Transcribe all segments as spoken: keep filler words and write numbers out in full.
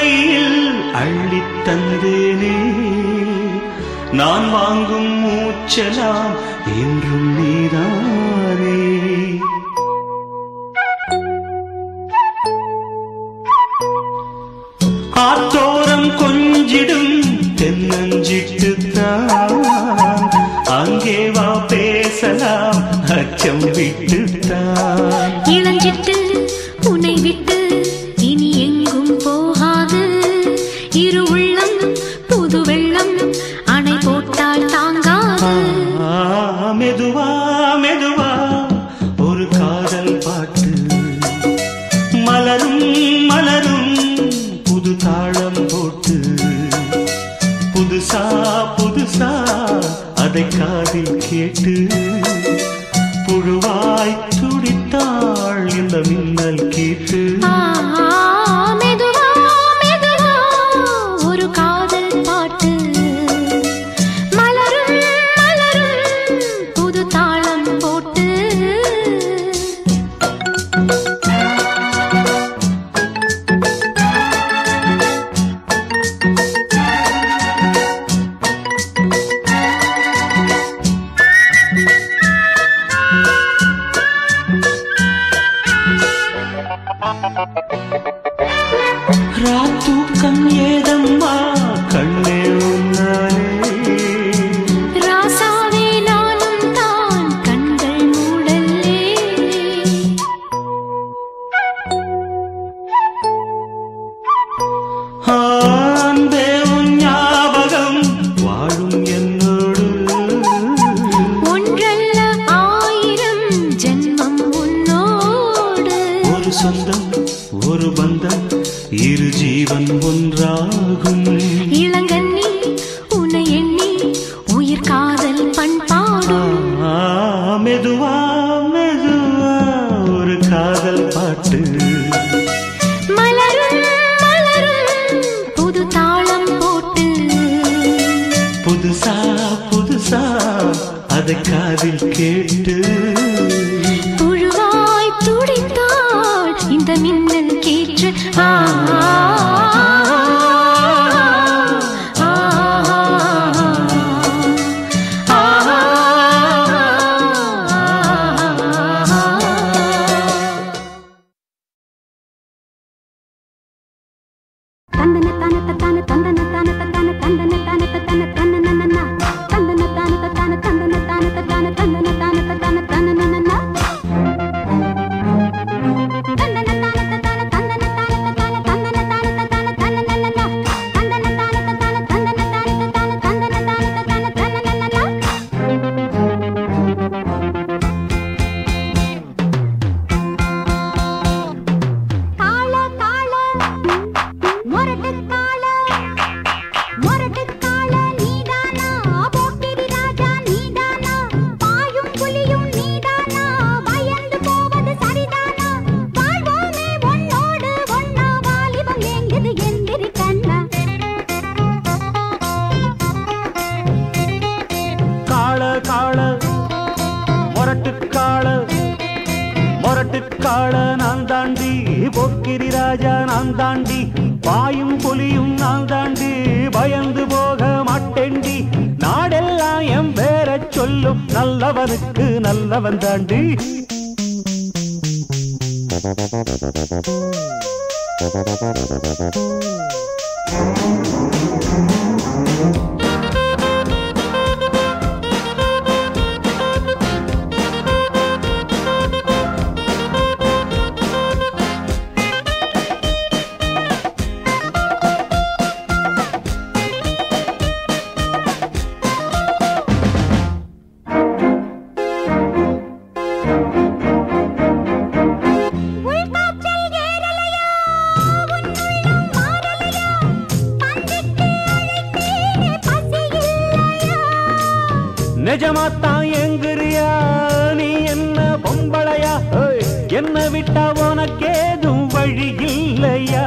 கையில் அள்ளித் தந்தேனே நான் வாங்கும் மூச்சலாம் என்றும் நீதானே. ஆத்தோரம் கொஞ்சிடும் தென்னஞ்சிட்டுத்தான் அங்கே வா பேசலாம் அச்சம் விட்டுத்தான். இளஞ்சிட்டு உன்னை விட்டு இனி எங்கும் போகாது இரு உள்ளம் புது வெள்ளம் அணை போட்டால் தாங்காது. மெதுவா மெதுவா ஒரு காதல் பாட்டு மலரும் மலரும் புது தாளம் போட்டு புதுசா புதுசா அதை காதில் கேட்டு புழுவாய் துடித்தாள் இந்த மின்னல் கேட்டு. மெதுவா மெதுவா ஒரு காதல் பாட்டு மலரும் மலரும் புது தாளம் போட்டு. ராத்தூக்கம் ஏதம்மா கண்ணே உன்னாலே ராசாவே நானும் தான் கண்கள் மூடல்லே. அன்பே உன் ஞாபகம் வாழும் என்னோடு ஒன்றல்ல ஆயிரம் ஜென்மம் உன்னோடு. ஒரு சொந்தம் ஒரு பந்தம் இரு ஜீவன் ஒன்றாகும். இளங்கண்ணி உன்னை எண்ணி உயிர் காதல் பண்பாடும். மெதுவா மெதுவா ஒரு காதல் பாட்டு மலரும் மலரும் புது தாளம் போட்டு புதுசா புதுசா அதை காதில் கேட்டு புழுவாய் துடித்தாள் இந்த மின்னல் கேற்று. ஆ காள நான் தாண்டி போக்கிரி ராஜா நான் தாண்டி பாயும் புலியும் நான் தாண்டி பயந்து போக மாட்டேண்டி நாடெல்லாம் என் பேர சொல்லும் நல்லவனுக்கு நல்லவன் தாண்டி. நிஜமாத்தான் எங்குறியா நீ என்ன பொம்பளையா என்ன விட்டா உனக்கேதும் வழி இல்லையா?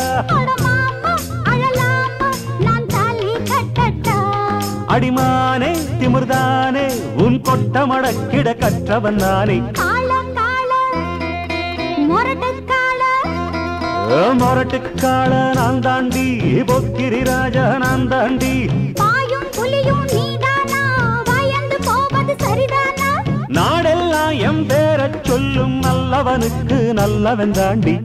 அடிமானே திமிர்தானே உன் கொட்ட மடக்கிட கற்றவன் நானே. மொரட்டுக்காள நான் தாண்டி பொக்கிரி ராஜா நான் தாண்டி பாயும் புலியும் நீதானா பயந்து போவது சரிதானா நாடெல்லாம் எம் பேரச் சொல்லும் நல்லவனுக்கு நல்லவன் தாண்டி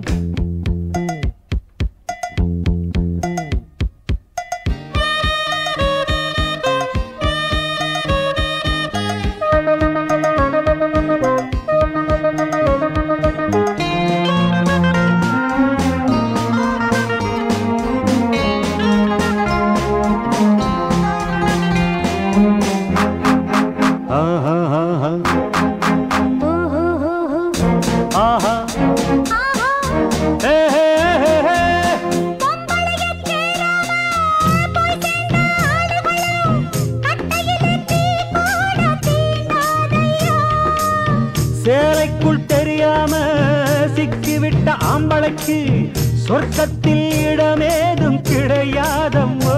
சேலைக்குள் தெரியாம சிக்கிவிட்ட ஆம்பளைக்கு சொர்க்கத்தில் இடமேதும் கிடையாதம்மோ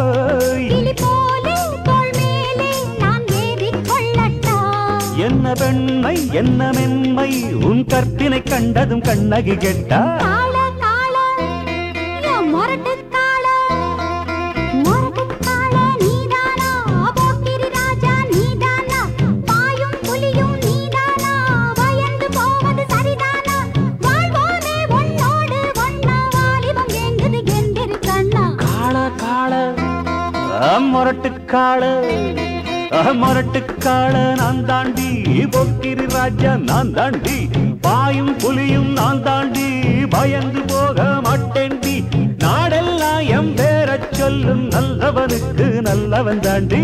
என்ன பெண்மை என்ன மென்மை உன் கற்பினை கண்டதும் கண்ணகி கெட்டா மொரட்டுக்காள மொரட்டுக்காள நான் தாண்டி பொக்கிரி ராஜா நான் தாண்டி பாயும் புலியும் நான் தாண்டி பயந்து போக மாட்டேண்டி நாடெல்லாம் எம் பேரச் சொல்லும் நல்லவனுக்கு நல்லவன் தாண்டி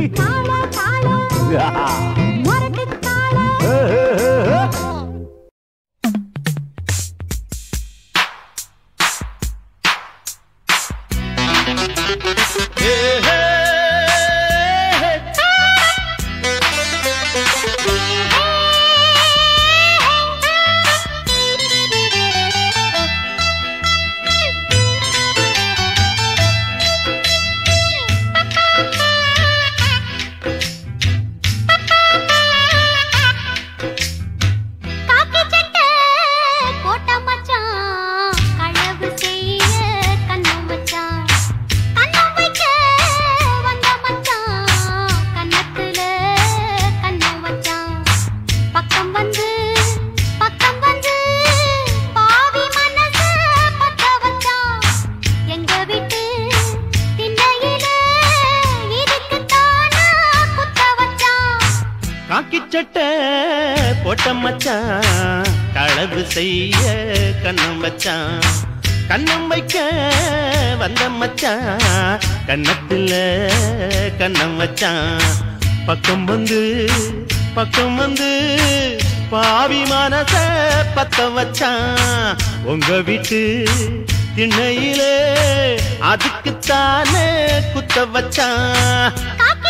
போட்ட மச்சான் களவு செய்ய கண்ணம் வச்சான் கண்ணம் வைக்க வந்த மச்சான் கண்ணத்துல கண்ணம் வச்சான் பக்கம் வந்து பக்கம் வந்து பாவி மனச பத்த வச்சான் உங்க வீட்டு திண்ணையிலே அதுக்குத்தானே குத்த வச்சான்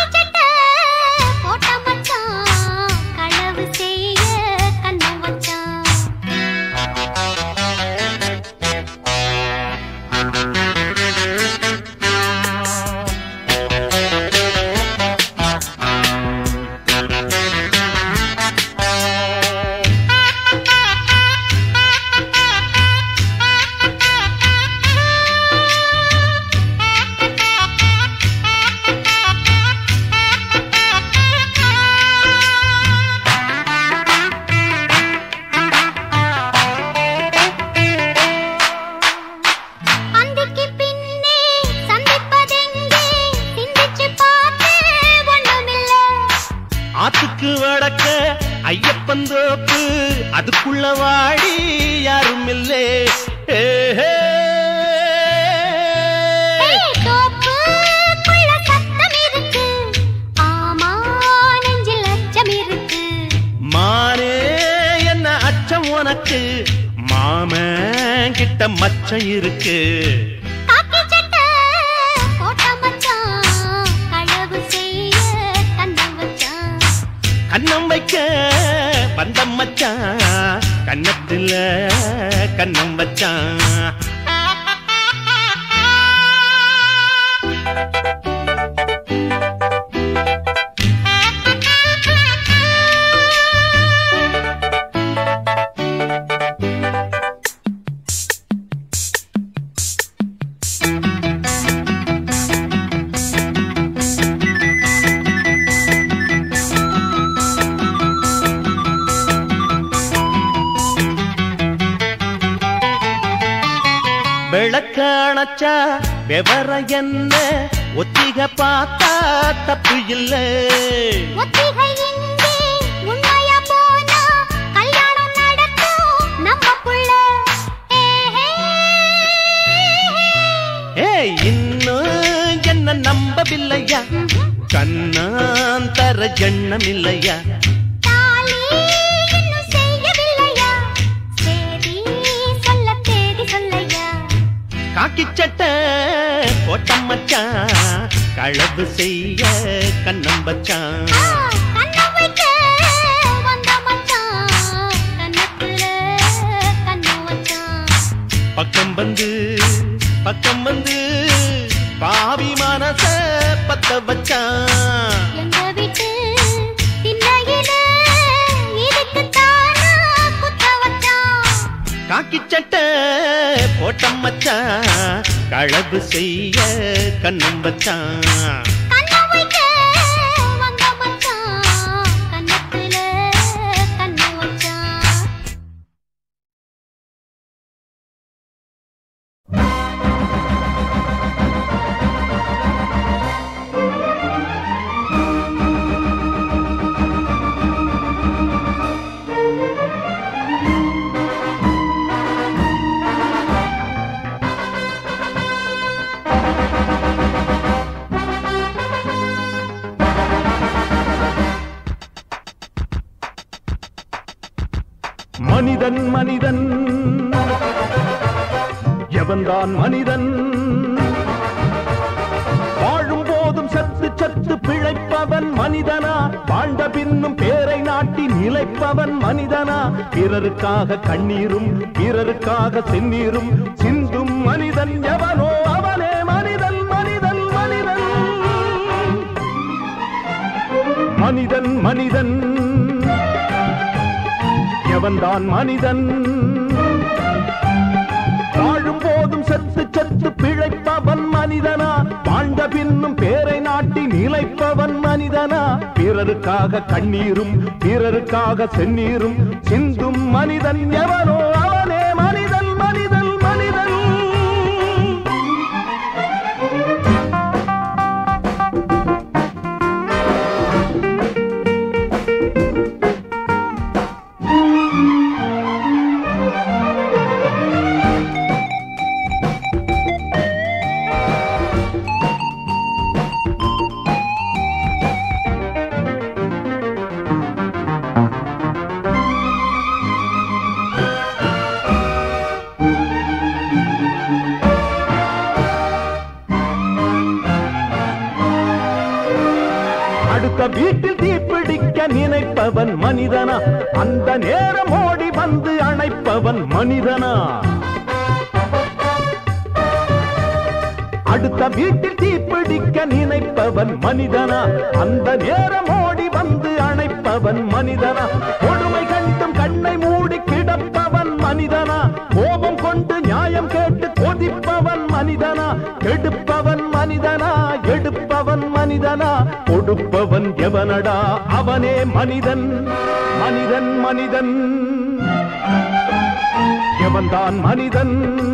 ஆத்துக்கு வடக்க ஐயப்பன் தோப்பு அதுக்குள்ள வாடி யாரும் இல்லே மானே என்ன அச்சம் உனக்கு மாமன் கிட்ட மச்சம் இருக்கு கண்ணம் வைக்க வந்த மச்சான் கண்ணத்துல கண்ணம் வச்சான் விளக்காணச்சா விவர என்ன ஒத்திக பார்த்தா தப்பு இல்ல. ஒத்திகை இங்கே உண்மையா போனா கல்யாணம் நடக்கும் நமக்குள்ள. ஏய் இன்னும் என்ன நம்பவில்லையா? கண்ணாந்தர ஜண்ணம் இல்லையா? தாலி இன்னும் செய்யவில்லையா? சேதி சொல்ல தேதி சொல்லையா? காக்கி சட்டை போட்ட மச்சான் களவு செய்ய கண்ணம் வச்சான். கண்ணம் வைக்க வந்த மச்சான் கண்ணத்துல கண்ணம் வச்சான். பக்கம் வந்து பக்கம் வந்து பாவி மனச பத்த வச்சான். எங்க வீட்டு திண்ணையில இதுக்குத்தானா குத்த வச்சான். காக்கி சட்டை போட்ட மச்சான் களவு செய்ய கண்ணம் வச்சான். கண்ணம் வைக்க வந்த மச்சான் கண்ணத்துல கண்ணம் வச்சான். மனிதன் மனிதன் எவன்தான் மனிதன்? வாழும் போதும் சத்து சத்து பிழைப்பவன் மனிதனா? வாழ்ந்த பின்னும் பேரை நாட்டி நிலைப்பவன் மனிதனா? பிறருக்காக கண்ணீரும் பிறருக்காக செந்நீரும் சிந்தும் மனிதன் எவனோ அவனே மனிதன் மனிதன் மனிதன் மனிதன் மனிதன் எவன்தான் மனிதன்? வாழும் போதும் சத்து சத்து பிழைப்பவன் மனிதனா? வாழ்ந்த பின்னும் பேரை நாட்டி நிலைப்பவன் மனிதனா? பிறருக்காக கண்ணீரும் பிறருக்காக செந்நீரும் சிந்தும் மனிதன் எவனோ அவனே மனிதன் மனிதன் மனிதன். அடுத்த வீட்டில் தீப்பிடிக்க நினைப்பவன் மனிதனா? அந்த நேரம் ஓடி வந்து அணைப்பவன் மனிதனா? அடுத்த வீட்டில் தீப்பிடிக்க நினைப்பவன் மனிதனா? அந்த நேரம் ஓடி வந்து அணைப்பவன் மனிதனா? கொடுமை கண்டும் கண்ணை மூடி கிடப்பவன் மனிதனா? கோபம் கொண்டு நியாயம் கேட்டு கொதிப்பவன் மனிதனா? கெடுப்பவன் மனிதனா? எடுப்பவன் மனிதனா? கொடுப்பவன் எவனடா? அவனே மனிதன் மனிதன் மனிதன் எவன்தான் மனிதன்?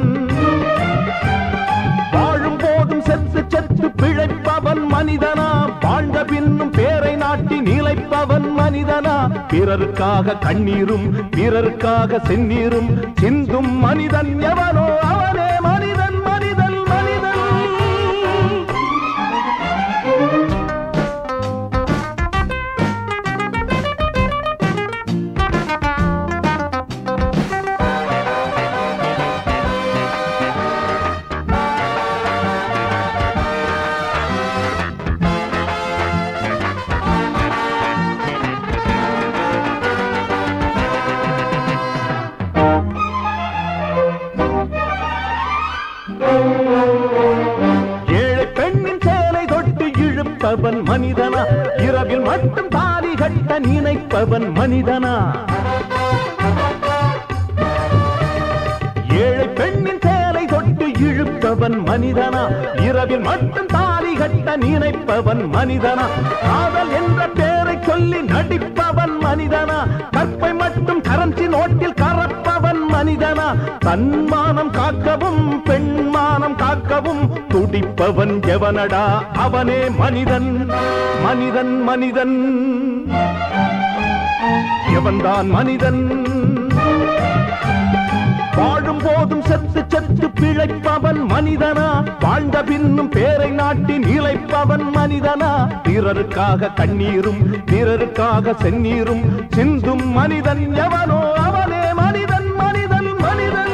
வாழும் போதும் செத்து செத்து பிழைப்பவன் மனிதனா? வாழ்ந்த பின்னும் பேரை நாட்டி நிலைப்பவன் மனிதனா? பிறருக்காக கண்ணீரும் பிறருக்காக செந்நீரும் சிந்தும் மனிதன் எவனோ அவனே மனிதன் மனிதன் மனிதன். ஏழை பெண்ணின் சேலை தொட்டு இழுப்பவன் மனிதனா? இரவில் மட்டும் தாலி கட்ட நினைப்பவன் மனிதனா? ஏழை பெண்ணின் சேலை தொட்டு இழுப்பவன் மனிதனா? இரவில் மட்டும் தாலி கட்ட நினைப்பவன் மனிதனா? காதல் என்ற பேரை சொல்லி நடிப்பவன் மனிதனா? கற்பை மட்டும் கரன்சி நோட்டில் கறப்பவன் மனிதனா? தன்மானம் காக்கவும் பெண்மானம் காக்கவும் துடிப்பவன் எவனடா அவனே மனிதன் மனிதன் மனிதன் எவன்தான் மனிதன் வாழும் போதும் செத்து செத்து பிழைப்பவன் மனிதனா வாழ்ந்த பின்னும் பேரை நாட்டி நிலைப்பவன் மனிதனா பிறருக்காக கண்ணீரும் பிறருக்காக செந்நீரும் சிந்தும் மனிதன் எவனோ அவனே மனிதன் மனிதன் மனிதன்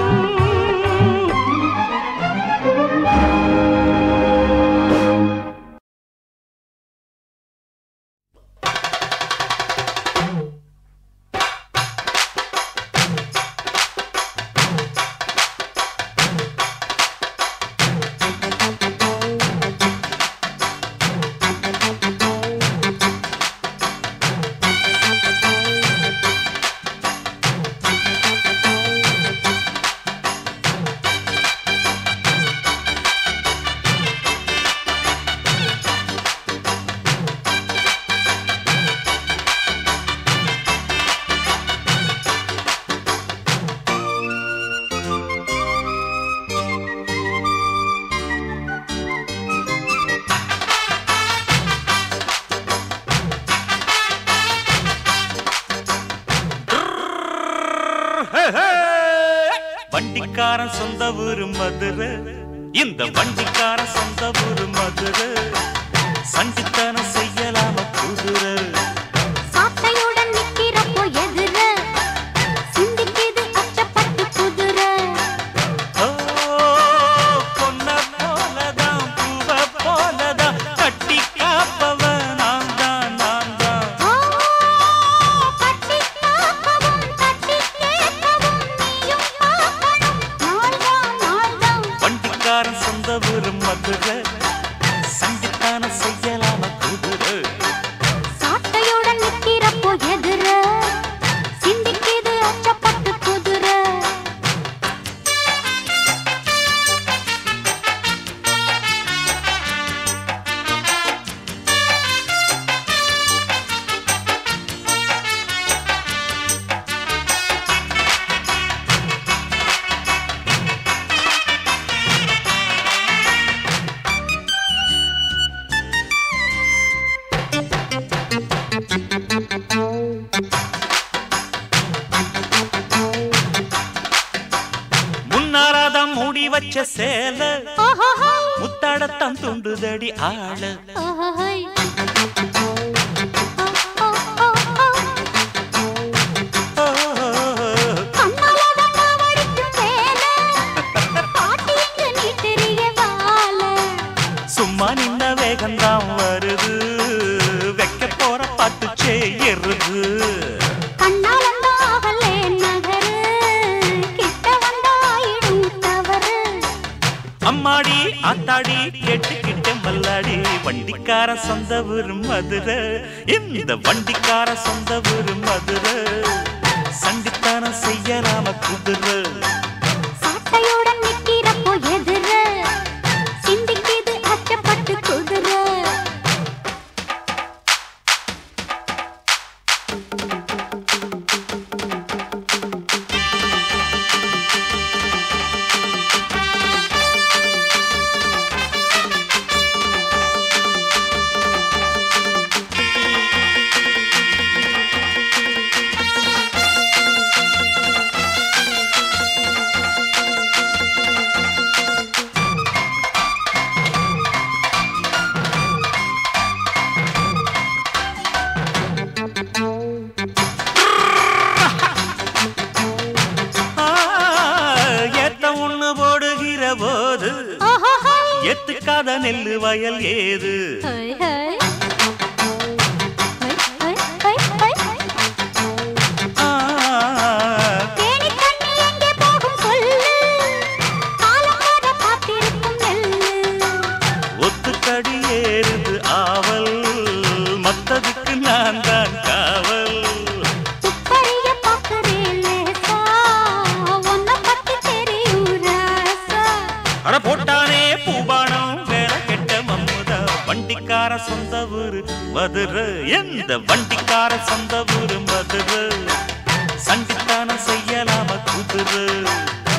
வண்டிக்காரன் சொந்த ஊரு மதுரை இந்த வண்டிக்காரன் சொந்த ஊரு மதுரை சண்டித்தனம் செய்யலாம குதிரை சாட்டையுடன் நிக்கிறப்போ எதிர சிந்திக்கிது அச்சப்பட்டு குதிரை பொன்ன போலதான் பூவ போலதான் கட்டி காப்பவன் நான் தான் நான் தான் கட்டி காக்கவும் கட்டி கேட்கவும் நீயும் காக்கணும் நாள்தான் நாள்தான் வண்டிக்காரன் சொந்த ஊரு மதுரை சண்டித்தனம் செய்யலாம குதிரை சாட்டையுடன் நிக்கிறப்போ எதிர சிந்திக்கிது அச்சப்பட்டு குதிரை முன்னாராதான் மூடி வச்ச சேல ஓஹோஹோய் முத்தாடத்தான் துண்டுதடி ஆள ஓஹோஹோய் கண்ணாலதான் வடிக்கும் வேலை பாட்டி எங்க நீ தெரிய வாழ சும்மா நின்ன வேகம்தான் வருது வைக்க போற பாட்டு செய்யறது கண்ணாலந்தாகலே நகரு கிட்ட வந்தாயிடும் தவறு அம்மாடி ஆத்தாடி கேட்டுக்கிட்ட மல்லாடி வண்டிக்கார சொந்த ஊரு மதுரை இந்த வண்டிக்கார சொந்த ஊரு மதுரை சண்டித்தனம் செய்யலாம குதிரை சாட்டையுடன் நிக்கிறப்போ எதிர சிந்திக்கிது அச்சப்பட்டு குதிரை போது எத்துக்காத நெல்லு வயல் ஏது ஒத்துக்கடி ஏறுது ஆவல் மத்ததுக்கு நான் தான் காவல் போட்டானே பூபானம் வேற கெட்ட மம்முதா வண்டிக்கார சொந்த ஊரு மதுரை எந்த வண்டிக்கார சொந்த ஊரு மதுரை சண்டித்தானம் செய்யலாம குதிரை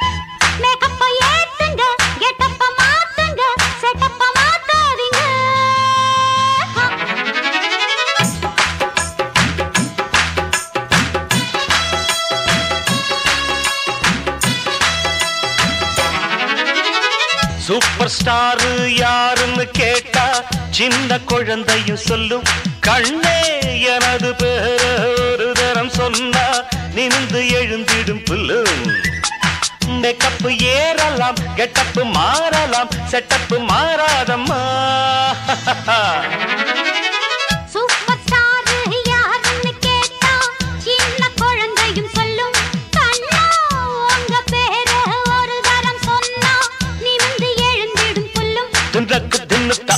சூப்பர் ஸ்டார் யாருன்னு கேட்டா சின்ன குழந்தையும் சொல்லும். கண்ணே எனது பேர ஒரு தரம் சொன்னா நிமிந்து எழுந்திடும் புல்லும். மேக்கப் ஏறலாம், கெட்டப் மாறலாம், செட்டப் மாறாதம்மா. சூப்பர் ஸ்டார் யாருன்னு கேட்டா சின்ன குழந்தையும் சொல்லும். கண்ணா உங்க பேர ஒரு தரம் சொன்னா நிமிந்து எழுந்திடும் புல்லும். தின்றக்கு தின்னுட்டா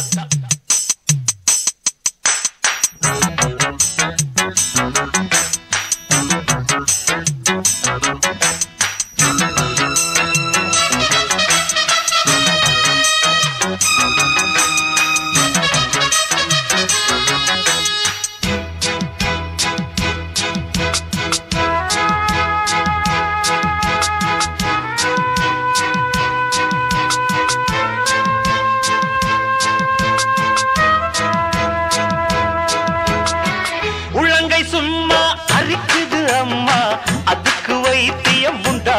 சும்மா அரிக்குது அம்மா, அதுக்கு வைத்தியம் உண்டா?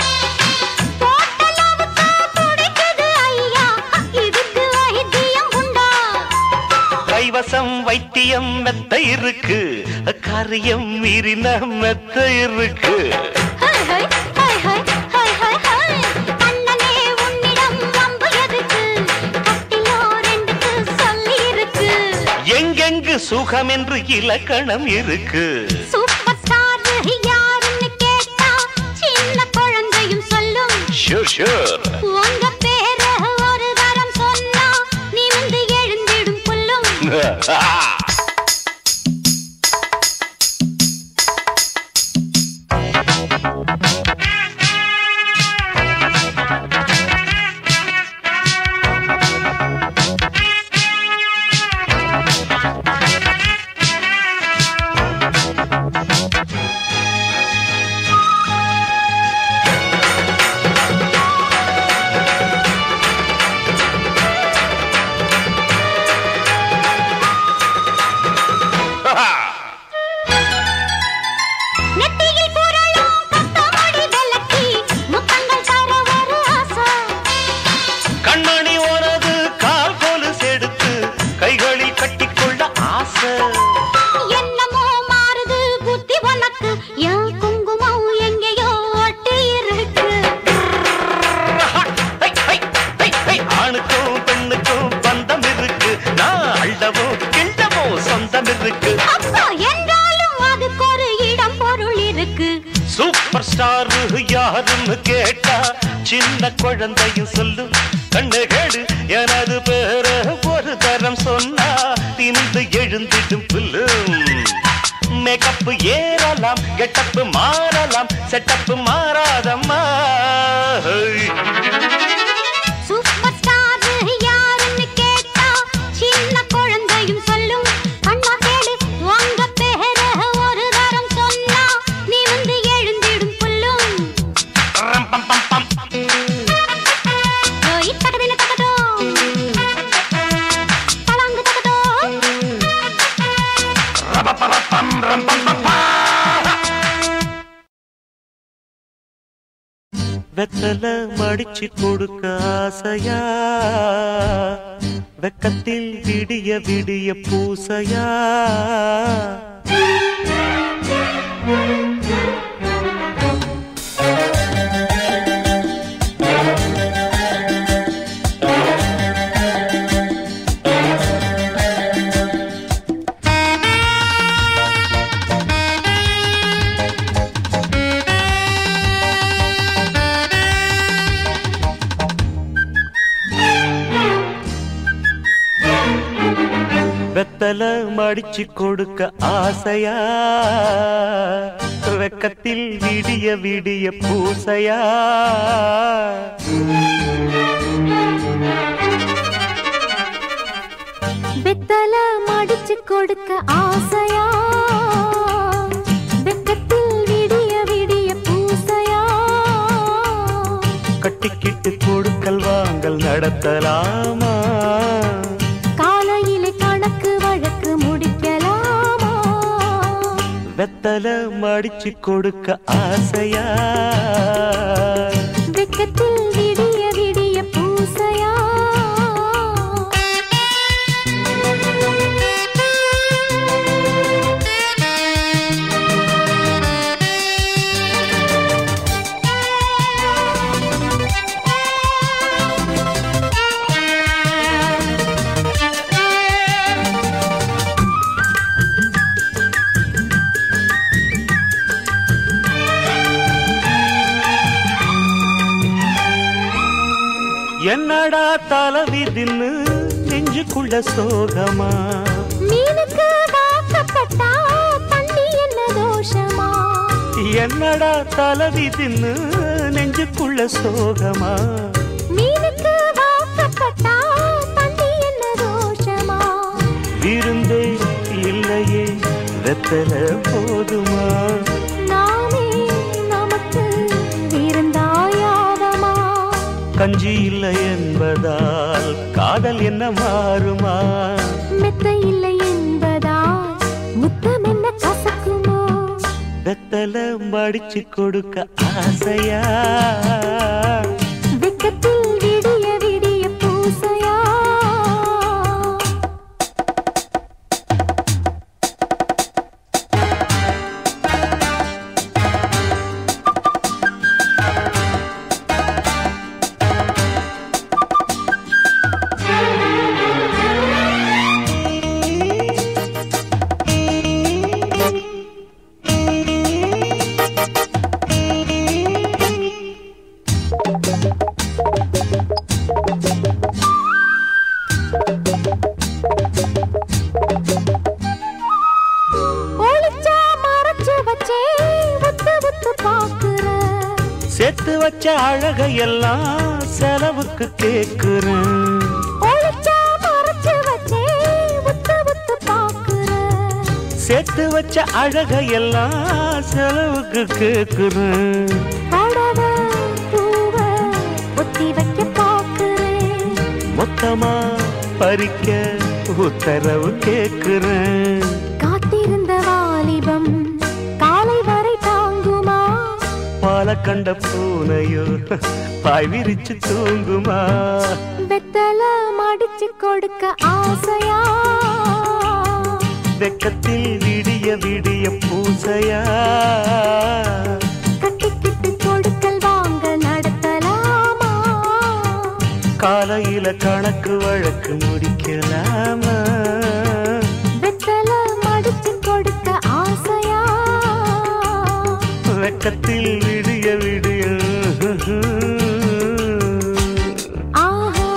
கைவசம் வைத்தியம் மெத்த இருக்கு, காரியம் மீறின மெத்த இருக்கு. எங்கெங்கு சுகம் என்று இலக்கணம் இருக்கு. சூப்பர் ஸ்டார் யாருன்னு கேட்டா சின்ன குழந்தையும் சொல்லும். ஷூர் ஷூர் உங்க பேர ஒரு தரம் சொன்னா நிமிந்து எழுந்திடும் புல்லும். சூப்பர் ஸ்டார் யாருன்னு கேட்டா சின்ன குழந்தையும் சொல்லும். கண்ணு கேடு எனது பேர ஒரு தரம் சொன்னா திணிந்து எழுந்திடும் புல்லும். மேக்கப் ஏறலாம், கெட்டப் மாறலாம், செட்டப் மாறாதம்மா. சூப்பர் ஸ்டார் யாருன்னு கேட்டா சின்ன குழந்தையும் சொல்லும். கண்ணா கேளு உங்க பேர ஒரு தரம் சொன்னா நிமிந்து எழுந்திடும் புல்லும். பம் பம் பம் ஓய் தகதின தகதோ தலங்கு தகதோ ரப பர பம் ரம் பம் பம். வெத்தல மடிச்சு கொடுக்க ஆசையா, வெக்கத்தில் விடிய விடிய பூசையா. வெத்தல மடிச்சு கொடுக்க ஆசையா, வெக்கத்தில் விடிய விடிய பூசையா. வெத்தல மடிச்சு கொடுக்க ஆசையா, வெக்கத்தில் விடிய விடிய பூசையா. கட்டிக்கிட்டு கொடுக்கல் வாங்கல் நடத்தலாமா, காலையிலே கணக்கு வழக்கு முடிக்கலாமா. வெத்தல மடிச்சு கொடுக்க ஆசையா, வெக்கத்தில் விடிய விடிய பூசையா. என்னடா தலைவிதின்னு நெஞ்சுக்குள்ள சோகமா மீனுக்கு வாக்கப்பட்டா தண்ணி என்ன தோஷமா என்னடா தலைவிதின்னு நெஞ்சுக்குள்ள சோகமா மீனுக்கு வாக்கப்பட்டா தண்ணி என்ன தோஷமா விருந்தே இல்லையே வெத்தல போதுமா நாமே நமக்கு இருந்தாயாதமா கஞ்சி இல்லை என்பதால் காதல் என்ன மாறுமா மெத்த இல்லை என்பதால் முத்தம் என்ன கசக்குமோ வெத்தல மடிச்சு கொடுக்க ஆசையா வெக்கத்தில் விடிய விடிய பூசையா சேர்த்து வச்ச அழகையெல்லாம் செலவுக்கு கேக்குறேன் சேர்த்து வச்ச அழகையெல்லாம் செலவுக்கு கேக்குறேன் மொத்தமா பறிக்க உத்தரவு கேக்குறேன் காத்திருந்த வாலிபம் காலை வரை தாங்குமா பால கண்ட பூனையோ பாய் விரிச்சு தூங்குமா வெத்தல மடிச்சு கொடுக்க ஆசையா வெக்கத்தில் விடிய விடிய பூசையா கட்டிக்கிட்டு கொடுக்கல் வாங்க நடத்தலாமா காலையில கணக்கு வழக்கு முடிக்கலாமா வெத்தல மடிச்சு கொடுக்க ஆசையா வெக்கத்தில் விடிய விடிய ஆஹா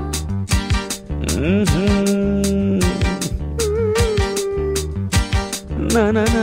na na na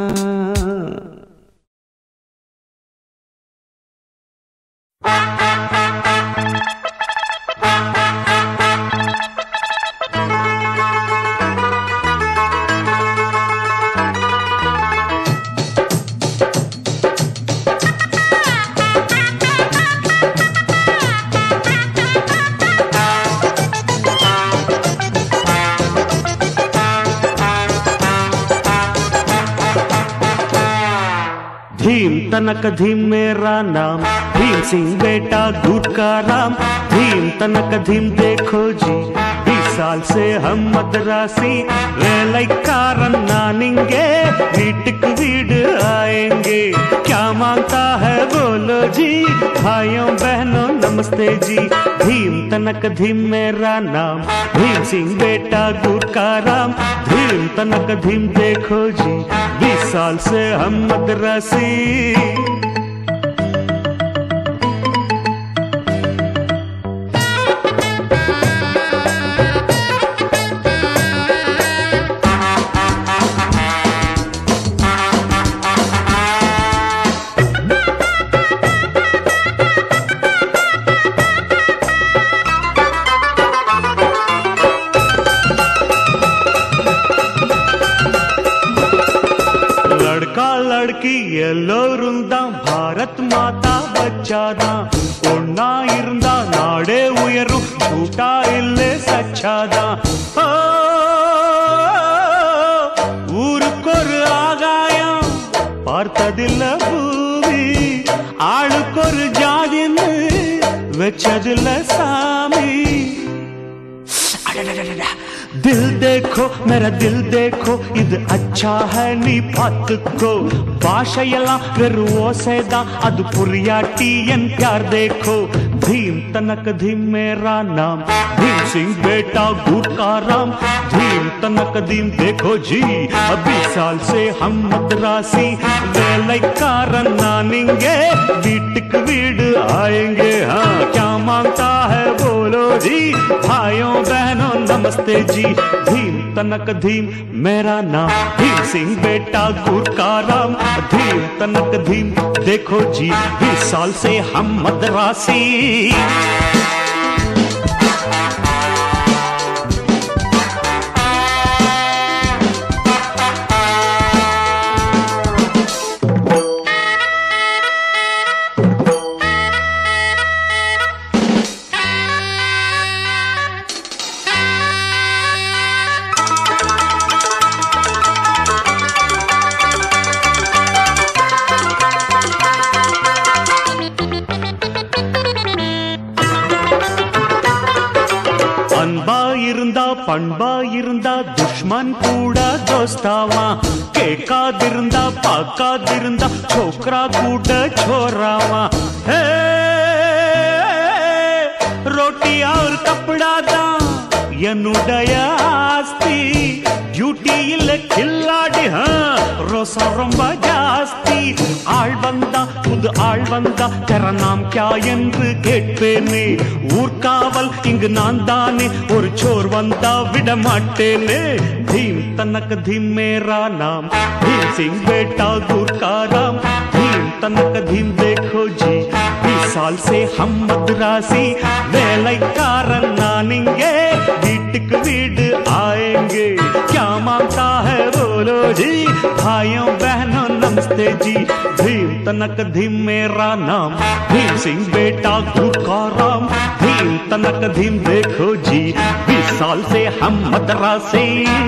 भीम तनक धीम मेरा नाम भीम सिंह बेटा दूध का राम भीम तनक धीम देखो जी बीस साल से हम मद्रासी वेलैक्कारन नानिंगे वीटक वीड आएंगे क्या मांगता है बोलो जी भाइयों बहनों नमस्ते जी भीम तनक धीम मेरा नाम भीम सिंह बेटा दूध का राम भीम तनक धीम देखो जी बीस साल से हम मद्रासी लड़की எல்லோரும் தான் பாரத் மாதா பச்சாதான் ஒன்னா இருந்தா நாடே உயரும் கூட்டா இல்லே சச்சாதான் ஊருக்கு ஒரு ஆகாயம் பார்த்ததில்ல பூவி ஆளுக்கு ஒரு ஜாதின்னு வச்சதில்ல சாமி दिल देखो मेरा दिल देखो இது अच्छा है நீ பாத்துக்கோ பாஷையெல்லாம் வெறும் ஓசைதான் அது புரியாட்டி என் प्यार देखो भीम तनक धीम मेरा नाम भीम सिंह बेटा दूध का राम भीम तनक धीम देखो जी बीस साल से हम मद्रासी वेलैक्कारन नानिंगे वीटक वीड आएंगे हाँ क्या मांगता है भाइयों बहनों नमस्ते जी। धीम तनक धीम मेरा नाम, भीम सिंह बेटा गुरकाराम। धीम तनक धीम देखो जी, बीस साल से हम मद्रासी। பண்பா இருந்தா துஷ்மன் கூட தோஸ்தாவா, கேட்காதிருந்தா பார்க்காதிருந்தா சோக்ரா கூட சோராவா। रोटी और कपड़ा தான் என்னுடைய ஆஸ்தி, டியூட்டி இல்ல கில்லாடி ரோசா ரொம்ப ஜாஸ்தி। ஆள் வந்தா புது ஆள் வந்தா கரநாம் கியா என்று கேட்பேனே, ஊர்காவல் இங்கு நான் தானே, ஒரு சோர் வந்தா விட மாட்டேனே। धीम तनक धीम मेरा नाम, भीम सिंह बेटा गुरकाराम। धीम तनक धीम देखो जी, बीस साल से हम मद्रासी। வேலைக்காரன் நான் இங்கே, வீட்டுக்கு வீடு आएंगे। क्या मांगता है बोलो जी, भाइयों बहनों नमस्ते जी। भीम तनक धीम मेरा नाम, भीम सिंह बेटा गुरकाराम। भीम तनक धीम देखो जी, बीस साल से हम मद्रासी।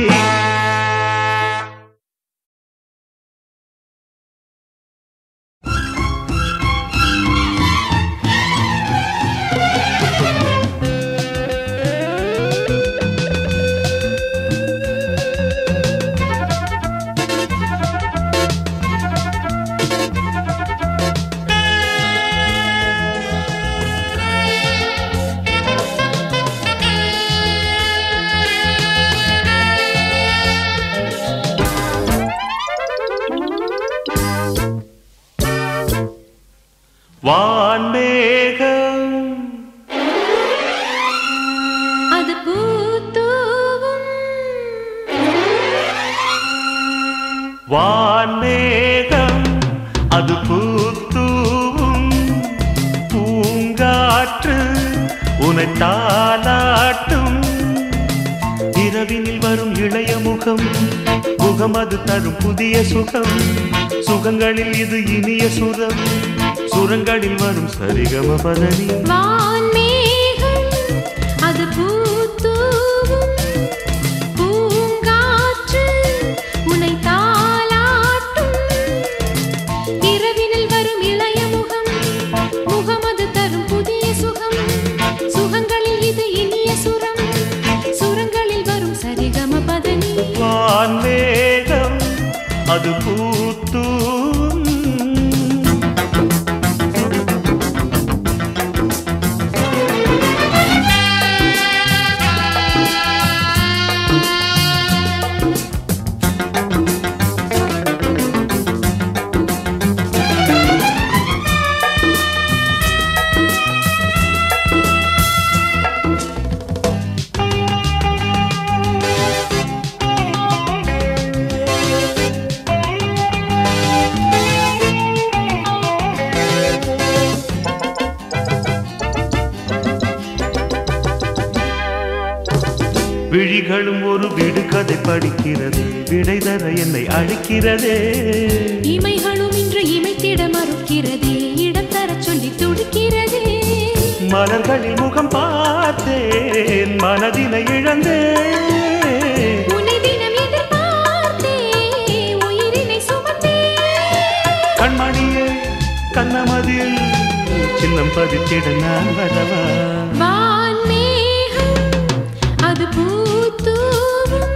வான்மேகம் அது பூத்தூவும், வான்மேகம் அது பூத்தூவும், பூங்காற்று உனை தாலாட்டும்। இரவினில் வரும் இளைய முகம், முகம் அது தரும் புதிய சுகம், சுகங்களில் இது இனிய சுரம், சுரங்களில் வரும் சரிகம பதனி। வான்மேகம் அது பூத்தூவும், பூங்காற்று உனை தாலாட்டும்। இரவினில் வரும் இளைய முகம், முகம் அது தரும் புதிய சுகம், சுகங்களில் இது இனிய சுரம், சுரங்களில் வரும் சரிகம பதனி। வான்மேகம் அது பூத்தூவும், விழிகளும் ஒரு விடு கதை படிக்கிறது, விடை தர என்னை அழைக்கிறதே। இமைகளும் இன்று இமைத்திட மறுக்கிறதே, இடம் தர சொல்லி துடிக்கிறதே। மலர்களில் முகம் பார்த்தேன், மனதினை இழந்தேன், உன்னை தினம் எதிர்பார்த்தே, உயிரினை சுமந்தேன்। கண்மணியே கண்ணமதில் சின்னம் பதித்திட நான் வரவா। வான்மேகம் அது பூத்தூவும்,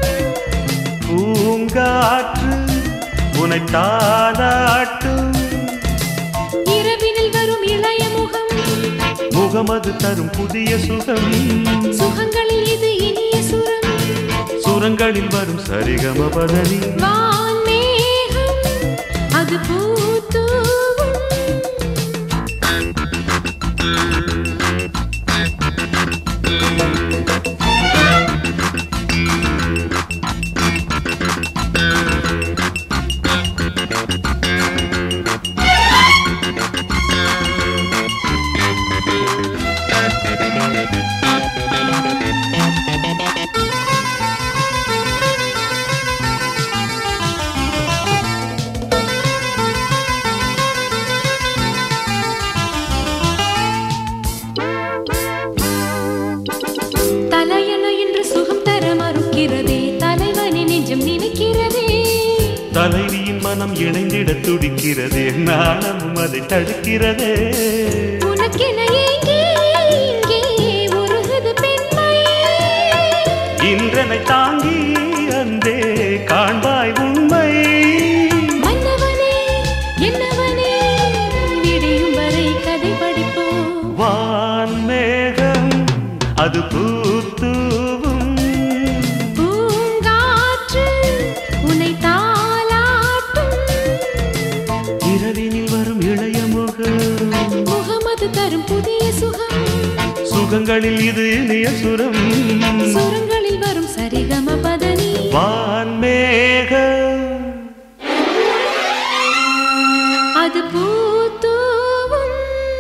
பூங்காற்று உனை தாலாட்டும்। இரவினில் வரும் இளைய முகம், முகம் அது தரும் புதிய சுகம், சுகங்களில் இது இனிய சுரம், சுரங்களில் வரும் சரிகம பதனி। வான்மேகம் அது பூத்தூவும்। மனம் இணைந்திட துடிக்கிறதே, நாணமும் அதை தடுக்கிறதே. உனக்கென ஏங்கி இங்கே உருகுது பெண்மை, இன்றனை தாங்கி அந்தே காண்பாய் உண்மை. மன்னவனே என்னவனே விடியும் வரை கதை படிப்போம். வான்மேகம் அது பூத்தூவும், பூங்காற்று உன்னை தாலாட்டும். இரவினில் வரும் இளைய முகம், முகமது தரும் புதிய சுகம். சுகங்களில் இது இனிய சுரம், சுரங்களில் வரும் சரிகம பதனி. வான்மேகம் அது பூத்தூவும்.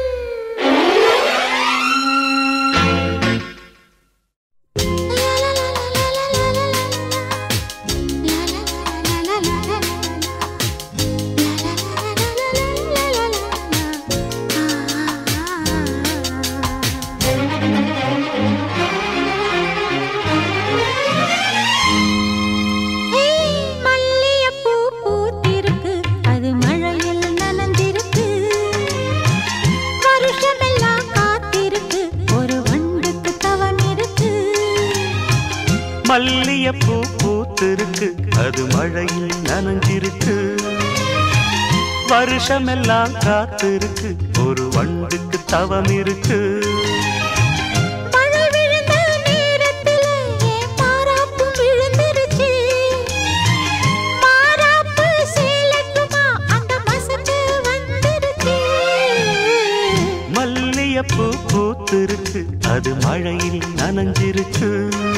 மல்லியப்பூ பூத்திருக்கு, அது மழையில் நனைந்திருக்கு. வருஷமெல்லாம் காத்திருக்கு, ஒரு வண்டுக்கு தவம் இருக்கு. மல்லியப்பூ பூத்திருக்கு, அது மழையில் நனைஞ்சிருக்கு. வருஷமெல்லாம் காத்திருக்கு, ஒரு வண்டுக்கு தவம் இருக்கு. மழை விழுந்த நேரத்திலே என் மாறாப்பு விழுந்துருச்சு. மாறாப்பு சேலட்டுமா, அந்த மசக்கு வந்துருச்சு. மல்லியப்பூ பூத்திருக்கு, அது மழையில் நனைஞ்சிருக்கு.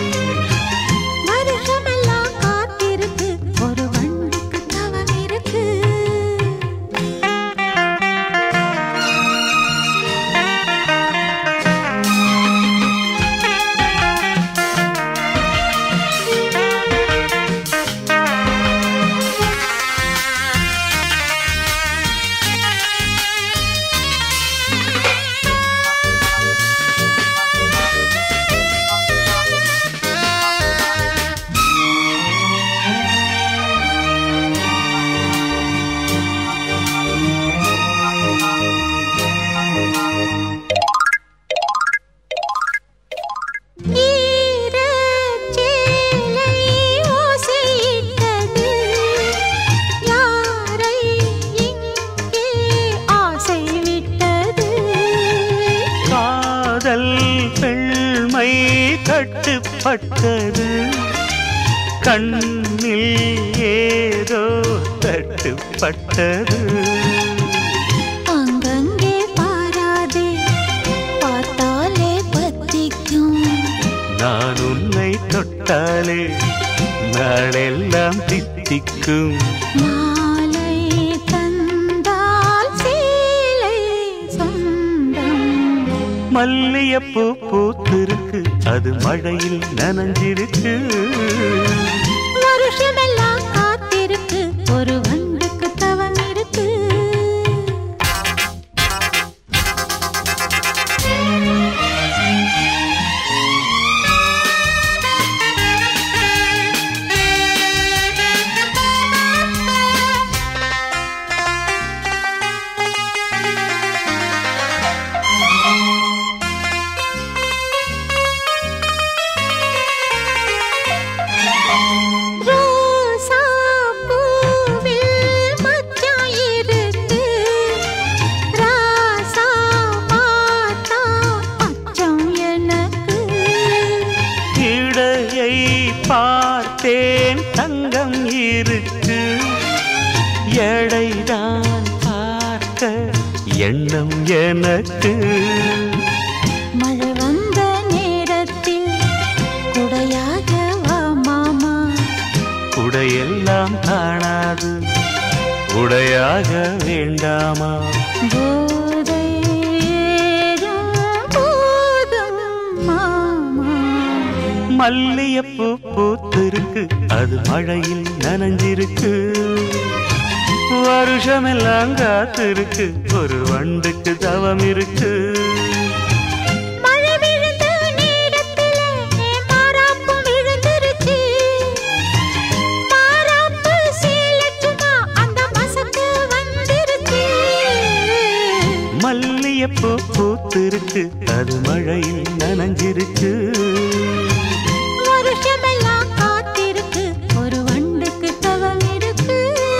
வருஷமெல்லாம் காத்திருக்கு, ஒரு வண்டுக்கு தவம் இருக்கு. ஈரச்சேலை ஓசையிட்டது, யாரை இங்கே ஆசை விட்டது. காதல் பெண்மை கட்டுப்பட்டது, கண்ணில் ஏதோ தட்டுப்பட்டது. அங்கங்கே பாராதே, பார்த்தாலே பத்திக்கும். நான் உன்னை தொட்டாலே நாளெல்லாம் தித்திக்கும். மாலை தந்தால் சேலை சொந்தம். மல்லியப்பூ பூத்திருக்கு, அது மழையில் நனைஞ்சிருக்கு. வருஷமெல்லாம் காத்திருக்கு, ஒரு வண்டுக்கு தவம் இருக்கு. ரோசா பூவில் மச்சான் இருக்கு, ராசா பார்த்தா அச்சம் எனக்கு. இடையை பார்த்தேன் தங்கம் இருக்கு, எடைதான் பார்க்க எண்ணம் எனக்கு. மழை வந்த நேரத்தில் குடையாக வா மாமா. உடையெல்லாம் காணாது, உடையாக வேண்டாமா? போதை ஏறும் போதும் மாமா. மல்லியப்பூ பூத்திருக்கு, அது மழையில் நனைஞ்சிருக்கு. வருஷமெல்லாம் காத்திருக்கு, ஒரு வண்டுக்கு தவம் இருக்கு. மழை விழுந்த நேரத்திலே என் மாறாப்பு விழுந்துருச்சு. மாறாப்பு சேலட்டுமா, அந்த அது மழையில் நனைஞ்சிருக்கு. வருஷமெல்லாம் காத்திருக்கு ஒரு வண்டுக்கு தவம் இருக்கு.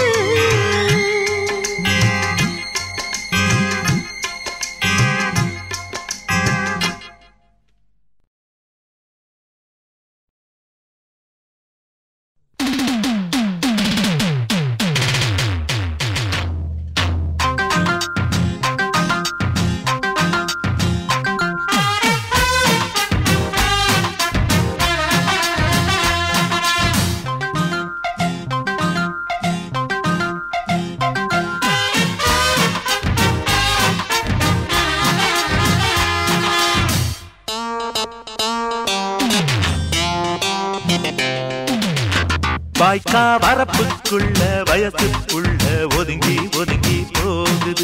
வாய்க்கா வரப்புக்குள்ள வயசுக்குள்ள ஒதுங்கி ஒதுங்கி போகுது.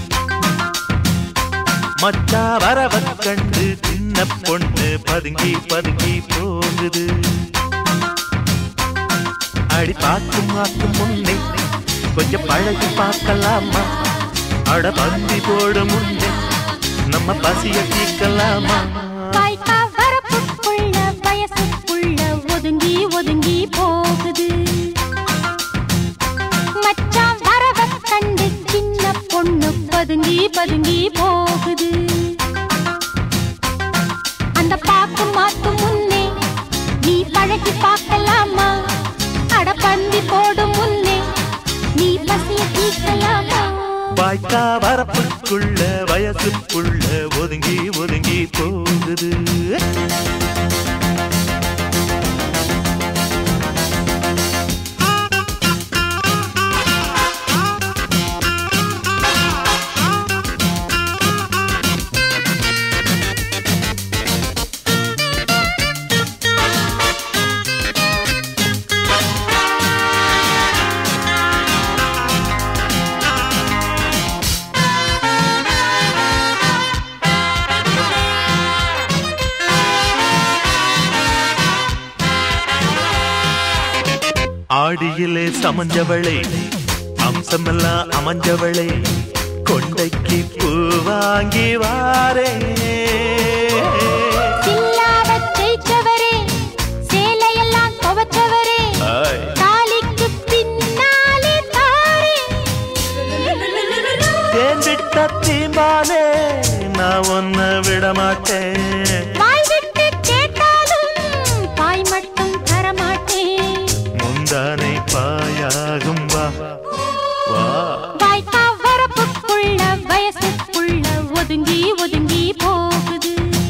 மச்சா வரவ கண்டு சின்ன பொண்ணு பதுங்கி பதுங்கி போகுது. அடி பார்க்கும் மாக்கும் முன்னே கொஞ்சம் பழகி பார்க்கலாமா? அட பந்தி போட முன்னே நம்ம பசிய தீர்க்கலாமா? வாய்க்கா வரப்புக்குள்ள வயசுக்குள்ள ஒதுங்கி ஒதுங்கி போகுது. மச்சான் வரவ கண்டு சின்ன பொண்ணு பதுங்கி பதுங்கி போகுது. அந்த பாக்கு மாத்து முன்னே நீ பழகி பார்க்கலாமா? அட பந்தி போடும் முன்னே நீ பசிய தீர்க்கலாமா? வாய்க்கா வரப்புக்குள்ள வயசுக்குள்ள ஒதுங்கி ஒதுங்கி போகுது. ஆடியிலே சமஞ்சவளே அம்சமெல்லாம் அமைஞ்சவளே கொண்டைக்கு பூ வாங்கி வாரே. சேலையெல்லாம் துவச்சவரே தாலிக்கு பின்னாலே தாரே. தேன்விட்ட தீம்பாலே நான் ஒன்ன விட மாட்டேன். வாய் விட்டு கேட்டாலும் பாய் மட்டும் தரமாட்டேன். முந்தானை பாயாகும் வா வா. வாய்க்கா வரப்புக்குள்ள வயசுக்குள்ள ஒதுங்கி ஒதுங்கி போகுது.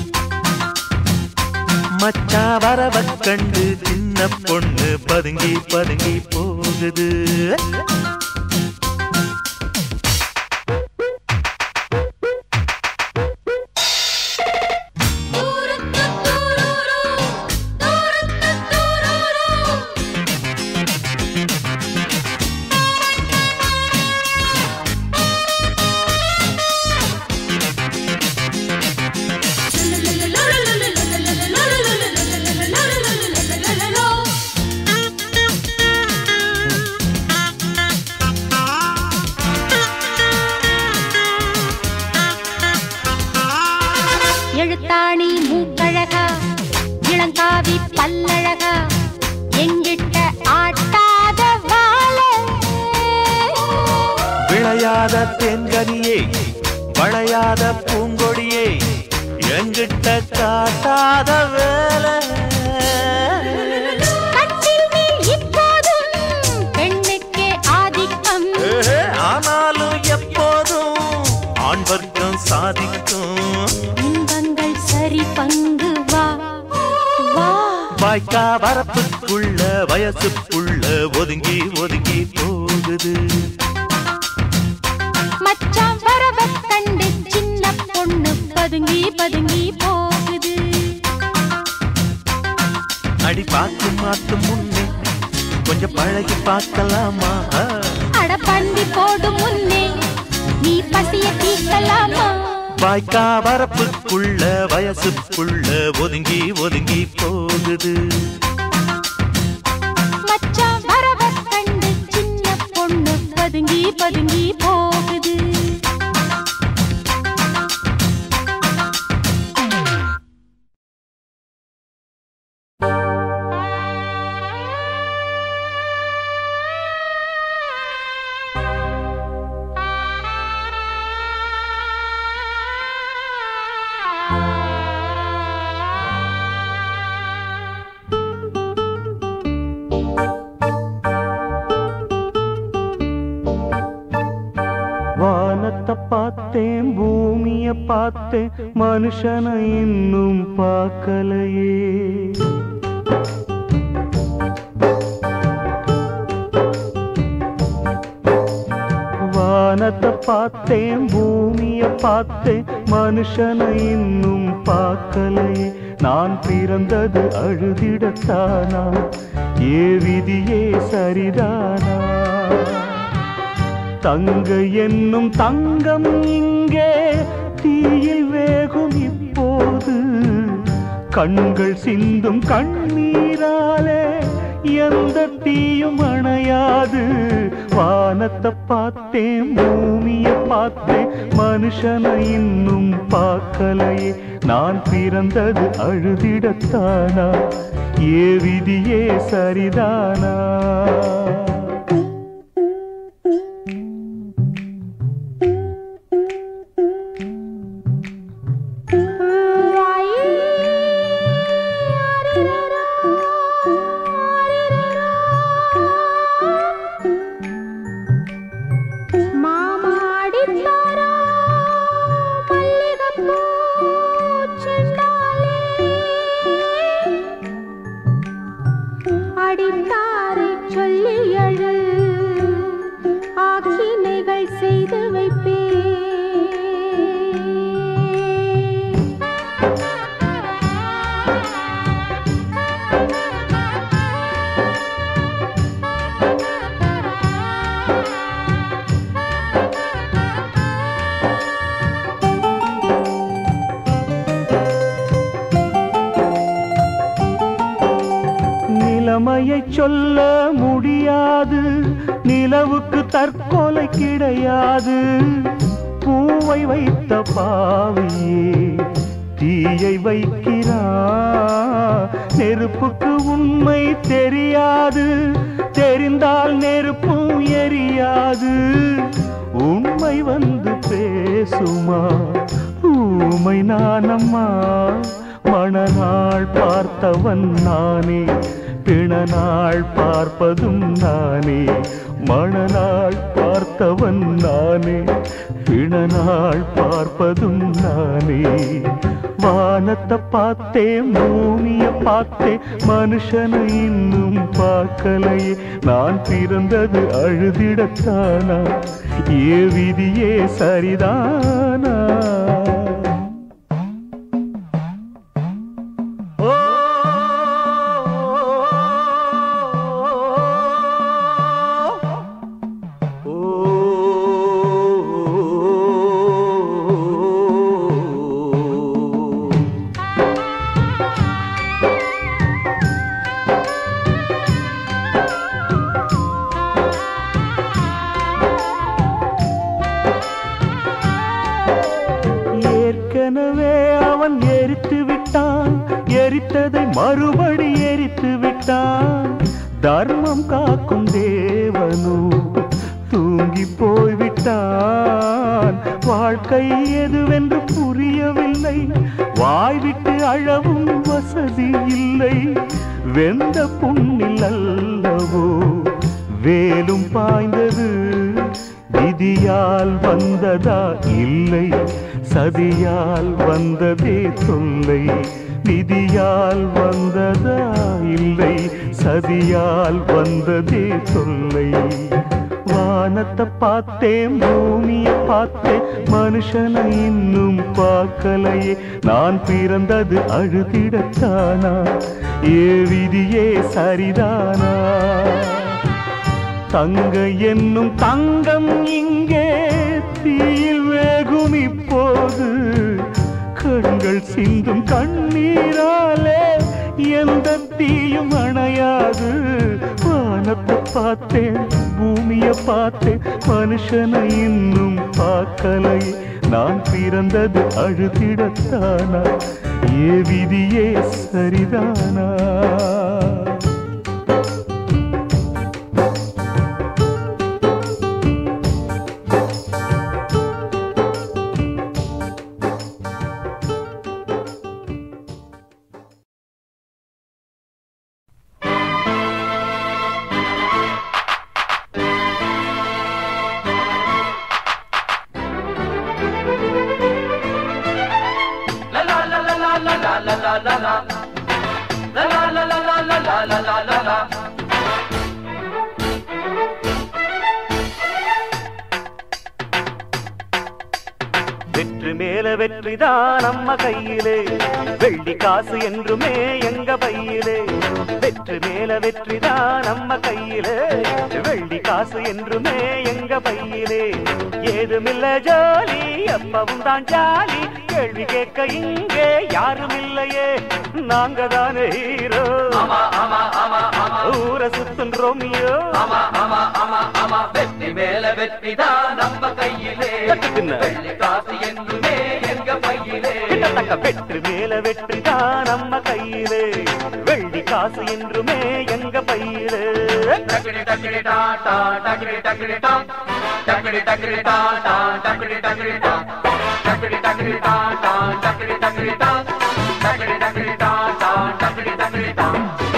மச்சா வரவ கண்டு சின்ன பொண்ணு பதுங்கி பதுங்கி போகுது. எழுத்தாணி மூக்கழகா இளங்காவி பல்லழகா எங்கிட்ட ஆட்டாத வாழ. விளையாத தென்கனியே வளையாத பூங்கொடியே எங்கிட்ட காட்டாத வேலை. கட்டில் மேல் இப்போதும் பெண்ணுக்கே ஆதிக்கம். ஆனாலும் எப்போதும் ஆண் வர்க்கம் சாதிக்கும். இன்பங்கள் சரி பங்கு வா வா. வாய்க்கா வரப்புக்குள்ள வயசுக்குள்ள ஒதுங்கி ஒதுங்கி போகுது. மச்சான் வரவ கண்டு சின்ன பொண்ணு பதுங்கி பதுங்கி போகுது. அடி பார்த்து மாத்து முன்னே கொஞ்சம் பழகி பார்க்கலாமா? அட பந்தி போடும் முன்னே நீ பசிய தீர்க்கலாமா? வாய்க்கா வரப்புக்குள்ள வயசுக்குள்ள ஒதுங்கி ஒதுங்கி போகுது. மச்சான் வரவ கண்டு சின்ன பொண்ணு பதுங்கி பதுங்கி போகுது. பார்த்தேன் மனுஷனை இன்னும் பார்க்கலையே. வானத்தை பார்த்தேன் பூமியை பார்த்தேன் மனுஷனை இன்னும் பார்க்கலையே. நான் பிறந்தது அழுதிடத்தானா ஏ விதியே சரிதானா? தங்க என்னும் தங்கம் இங்கே தீயில் வேகும் இப்போது. கண்கள் சிந்தும் கண்ணீராலே எந்த தீயும் அணையாது. வானத்தை பார்த்தேன் பூமியை பார்த்தேன் மனுஷனை இன்னும் பார்க்கலையே. நான் பிறந்தது அழுதிடத்தானா ஏ விதியே சரிதானா? நிலைமையை சொல்ல முடியாது, நிலவுக்கு தற்கொலை கிடையாது. பூவை வைத்த பாவியே தீயை வைக்கிறா, நெருப்புக்கு உண்மை தெரியாது, தெரிந்தால் நெருப்பும் எரியாது. உண்மை வந்து பேசுமா ஊமை நானம்மா, மணநாள் பார்த்தவன் நானே, பிணநாள் பார்ப்பதும் நானே. மணநாள் பார்த்தவன் நானே, பிணநாள் பார்ப்பதும் நானே. வானத்தை பார்த்தேன் பூமியை பார்த்தேன் மனுஷனை இன்னும் பார்க்கலையே. நான் பிறந்தது அழுதிடத்தானா ஏ விதியே சரிதானா? ஏற்கனவே அவன் எரித்து விட்டான், எரித்ததை மறுபடி எரித்து விட்டான். தர்மம் காக்கும் தேவனோ தூங்கி போய்விட்டான். வாழ்க்கை எதுவென்று புரியவில்லை, வாய்விட்டு அழவும் வசதி இல்லை. வெந்த புண்ணில் அல்லவோ வேலும் பாய்ந்தது, விதியால் வந்ததா இல்லை, சதியால் வந்ததே தொல்லை. விதியால் வந்ததா இல்லை, சதியால் வந்ததே தொல்லை. வானத்தை பார்த்தேன் பூமியை பார்த்தேன் மனுஷனை இன்னும் பார்க்கலையே. நான் பிறந்தது அழுதிடத்தானா ஏ விதியே சரிதானா? தங்க என்னும் தங்கம் இங்கே தீயில் வேகும் இப்போது. கண்கள் சிந்தும் கண்ணீராலே எந்த தீயும் அணையாது. வானத்தை பார்த்தேன் பூமியை பார்த்தேன் மனுஷனை இன்னும் பார்க்கலை. நான் பிறந்தது அழுதிடத்தானா ஏ விதியே சரிதானா? வெற்றி மேல வெற்றிதான் நம்ம கையிலே, வெள்ளி காசு என்றுமே எங்க பையிலே. வெற்றி மேல வெற்றிதான் நம்ம கையிலே, வெள்ளி காசு என்றுமே எங்க பையிலே. ஏதுமில்ல ஜோலி எப்பவும் தான் ஜாலி, கேள்வி கேட்க இங்கே யாரும் இல்லையே, நாங்க தானே ஹீரோ. ஊரை சுத்தும் ரோமியோ. வெற்றி மேல வெற்றிதான் நம்ம கையிலே, வெள்ளி காசு என்றுமே எங்க பையிலே. வெற்றி மேல வெற்றிதான் நம்ம கையிலே, வெள்ளி காசு என்றுமே எங்க பையிலே. டக்கடி டக்கடி டாடா டக்கடி டக்கடி டா டக்கடி டக்கடி டாடா டக்கடி டக்கடி டா டக்கடி டக்கடி டாடா டக்கடி டக்கடி டா டக்கடி டக்கடி டாடா டக்கடி டக்கடி டா.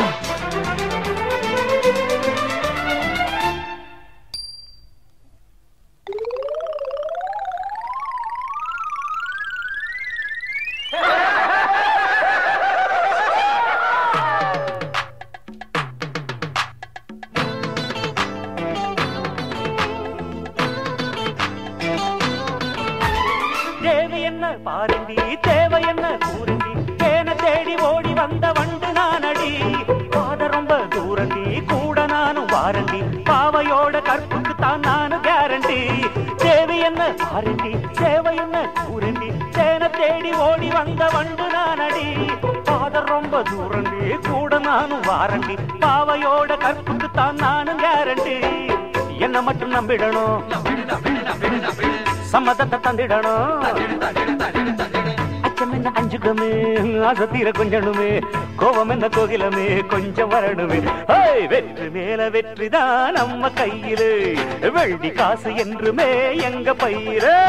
தேவை என்ன பாருண்டி, தேவை என்ன கூறுண்டி, தேன தேடி ஓடி வந்த வண்டு நானடி. பாத ரொம்ப தூரண்டி, கூட நானும் வாரண்டி, பாவையோட கற்புக்கு தான் நானும் கேரண்டி. தேவை என்ன பாருண்டி, தேவை என்ன கூறுண்டி, தேன தேடி ஓடி வந்த வண்டு நானடி. பாத ரொம்ப தூரண்டி, கூட நானும் வாரண்டி, பாவையோட கற்புக்கு தான் நானும் கேரண்டி. என்ன மட்டும் நம்பிடணும், சம்மதத்தை தந்திடணும். அச்சம் என்ன அஞ்சுகமே, ஆசை தீர கொஞ்சணுமே, கோபம் என்ன கோகிலமே கொஞ்சம் வரணுமே. வெற்றி மேல வெற்றிதான் நம்ம கையிலே, வெள்ளி காசு என்றுமே எங்க பையிலே.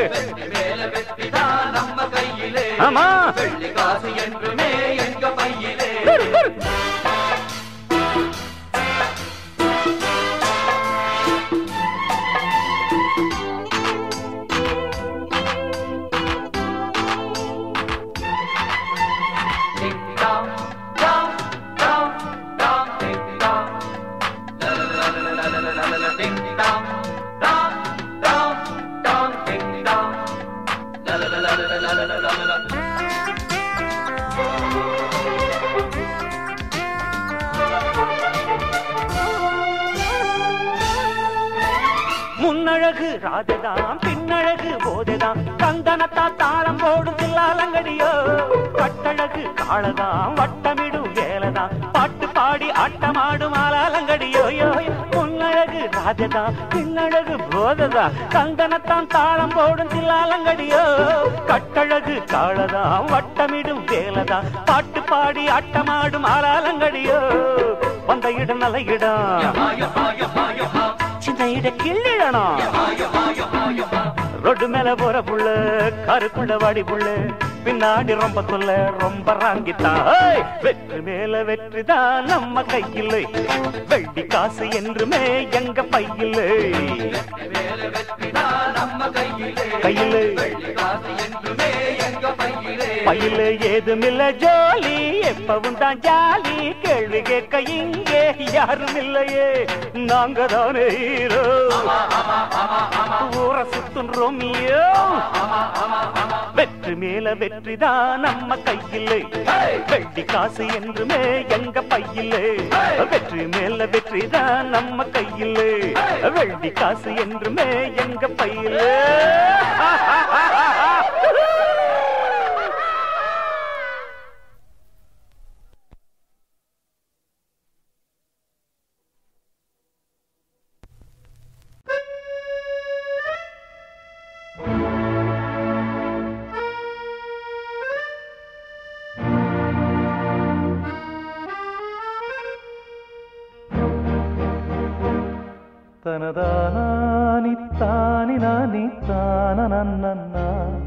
ஆமா, வெள்ளி காசு என்றுமே எங்க பையிலே. முன்னழகு ராஜதாம், பின்னழகு போதைதாம், கந்தனத்தா தாளம் போடும் தில்லாலங்கடியோ. கட்டழகு காளதாம், வட்டமிடும் வேலைதான், பாட்டு பாடி ஆட்டமாடும் ஆலாலங்கடியோ. முன்னழகு ராஜதாம், பின்னழகு போதைதாம், கந்தனத்தான் தாளம் போடும் தில்லாலங்கடியோ. கட்டழகு காளதாம், வட்டமிடும் வேலைதான், பாட்டு பாடி ஆட்டமாடும் ஆலாலங்கடியோ. வந்த இடம் நல்ல இடம், சின்ன இட கிள்ளிடணும். ரொட்டு மேல போற புள்ள, கருக்குள்ள வாடி புள்ள, பின்னாடி ரொம்ப சொல்ல ரொம்ப ராங்கித்தான். வெற்றி மேல வெற்றிதான் நம்ம கையிலே, வெள்ளி காசு என்றுமே எங்க பையிலே. கையிலே பையிலே ஏதுமில்ல ஜோலி, எப்பவும் தான் ஜாலி, கேள்வி கேட்க இங்கே யாரும் இல்லையே, நாங்க தானே ஹீரோ. ஊரை சுத்தும் ரோமியோ. வெற்றி மேல வெற்றிதான் நம்ம கையிலே, வெள்ளி காசு என்றுமே எங்க பையிலே. வெற்றி மேல வெற்றிதான் நம்ம கையிலே, வெள்ளி காசு என்றுமே எங்க பையிலே. தனதானி தானி நானி தானநன்னா,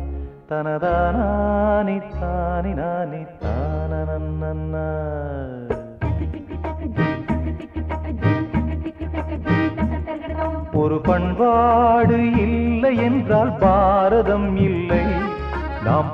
தனதானி தானி நானி தானநன்னா. ஒரு பண்பாடு இல்லை என்றால் பாரதம் இல்லை, நாம்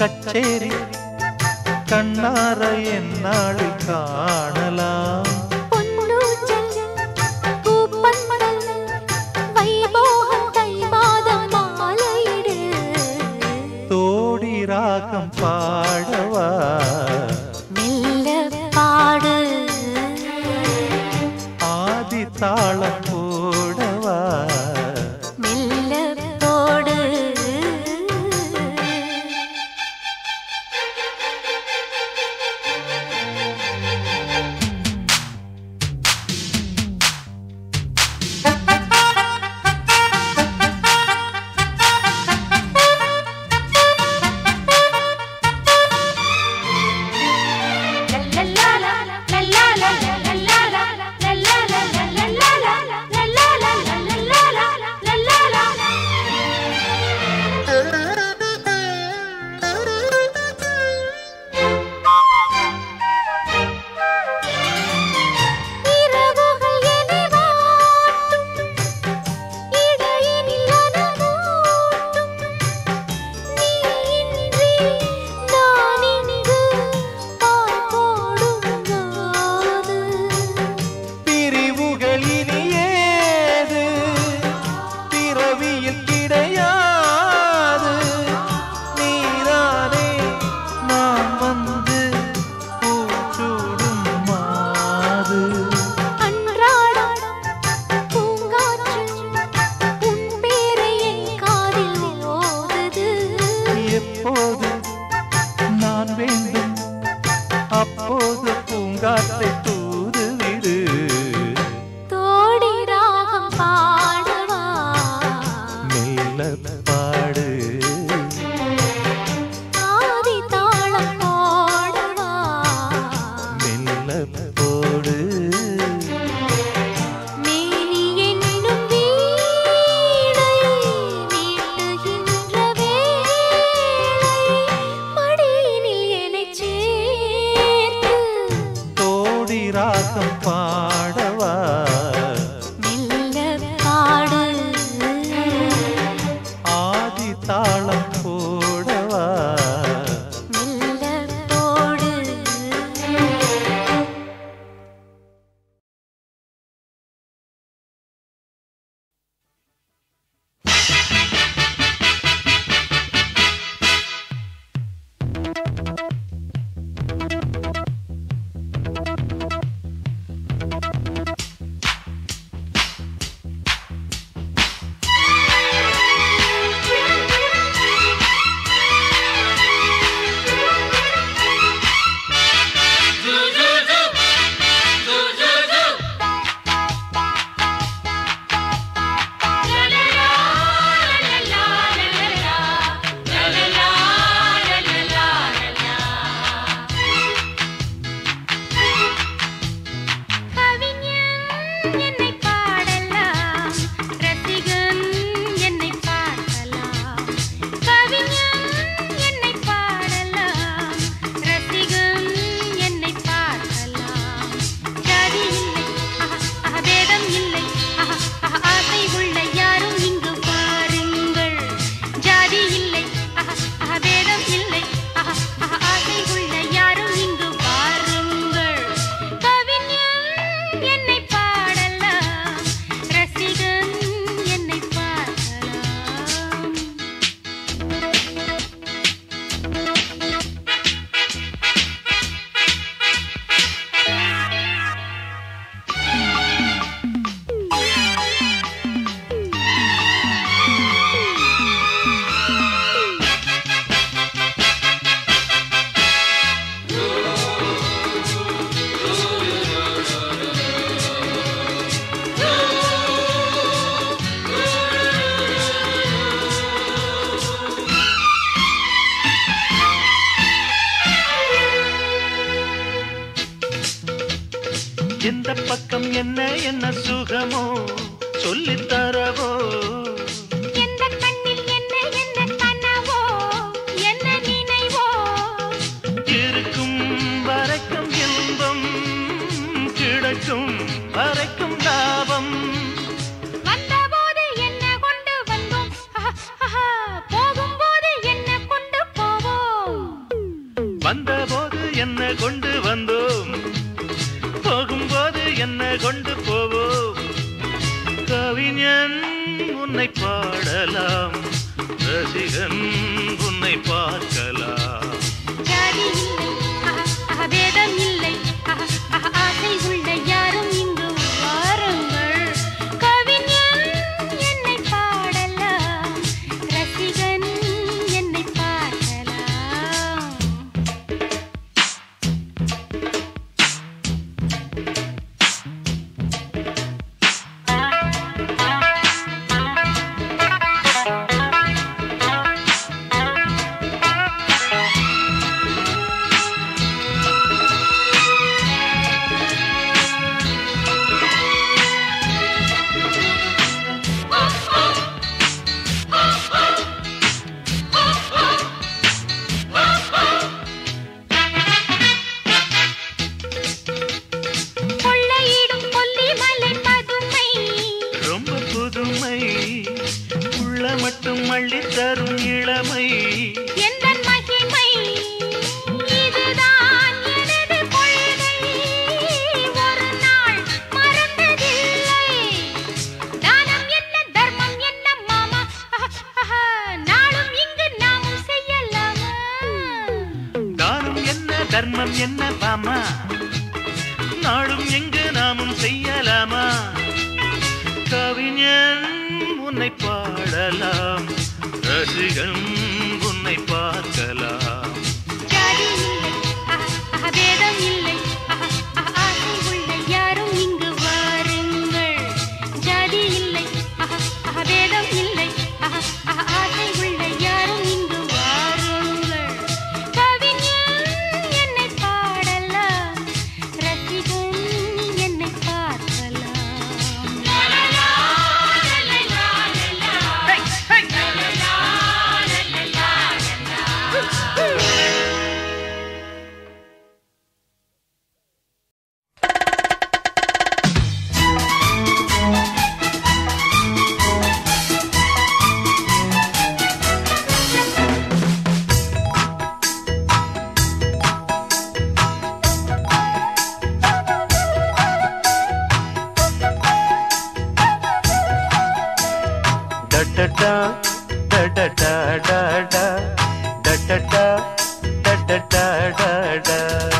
கச்சேரி கண்ணார என்னாளில் காணலாம். தோடி ராகம் பாடவா மெல்ல பாடு ஆதி தாளம் போடவா மெல்ல போடு அப்போது பூங்காற்றை தூது விடு. தோடி ராகம் பாடவா மெல்ல பாடு ஆதி தாளம் போடவா மெல்ல போடு. மேனி என்னும் வீணை மீட்டுகின்ற வேளை மடியினில் என்னைச் சேர்த்து தோடி ராகம் பாடவா மெல்ல பாடு ஆதி தாளம் போடவா மெல்ல போடு. எந்த பக்கம் என்ன என்ன சுகமோ சொல்லித் தரவோ, எந்த கண்ணில் என்ன என்ன கனவோ என்ன நினைவோ, இருக்கும் வரைக்கும் இன்பம் கிடைக்கும் வரைக்கும் லாபம். வந்தபோது என்ன கொண்டு வந்தோம் போகும்போது என்ன கொண்டு போவோம். கொண்டு போவோம். கவிஞன் உன்னை பாடலாம், ரசிகன் உன்னை பார்க்கலாம். ஜாதி இல்லை, அஹ, அஹ, பேதம் இல்லை, அஹ, அஹ, ஆசை உள்ள யாரும் இங்கு வாருங்கள். கவிஞன் என்னை பாடலாம், ரசிகன் என்னை பார்க்கலாம். கொள்ளையிடும் கொல்லிமலை பதுமை, ரொம்ப புதுமை, உள்ள மட்டும் அள்ளி தரும் இளமை. எந்தன் மகிமை, இதுதான் எனது கொள்கை. ஒரு நாள் மறந்ததில்லை. தானம் என்ன தர்மம் என்ன மாமா, அஹ, அஹ, நாளும் இங்கு நாமும் செய்யலாமா? தானம் என்ன தர்மம் என்ன பாமா, நாளும் எங்கு நாமும் செய்யலாமா? கவிஞன் உன்னை பாடலாம், ரசிகன் உன்னை பார்க்கலாம். ஜாதி இல்லை, அஹ, அஹ, பேதம் இல்லை, அஹ, அஹ, ஆசை உள்ள யாரும் இங்கு வாருங்கள். ஜாதி இல்லை, அஹ, அஹ, பேதம் இல்லை, அஹ, அஹ, ஆசை உள்ள யாரும் இங்கு வாருங்கள். கவிஞன் என்னை பாடலாம், ரசிகன் என்னை பார்க்கலாம். Da-da-da, da-da-da-da-da, da-da-da, da-da-da-da-da.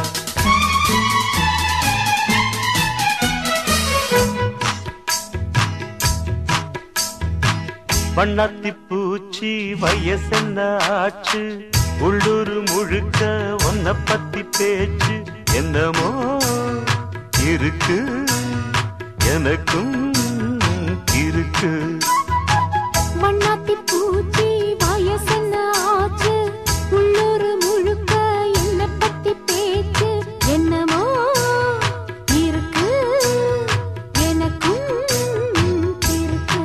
வண்ணாத்தி பூச்சி வயசென்ன ஆச்சு, உள்ளூர் முழுக்க ஒன்ன பத்தி பேச்சு என்னமோ இருக்கு, எனக்கும் இருக்கு. வண்ணாத்தி பூச்சி வயசென்ன ஆச்சு, உள்ளூர் முழுக்க என்ன பத்தி பேச்சு என்னமோ இருக்கு, எனக்கும் இருக்கு.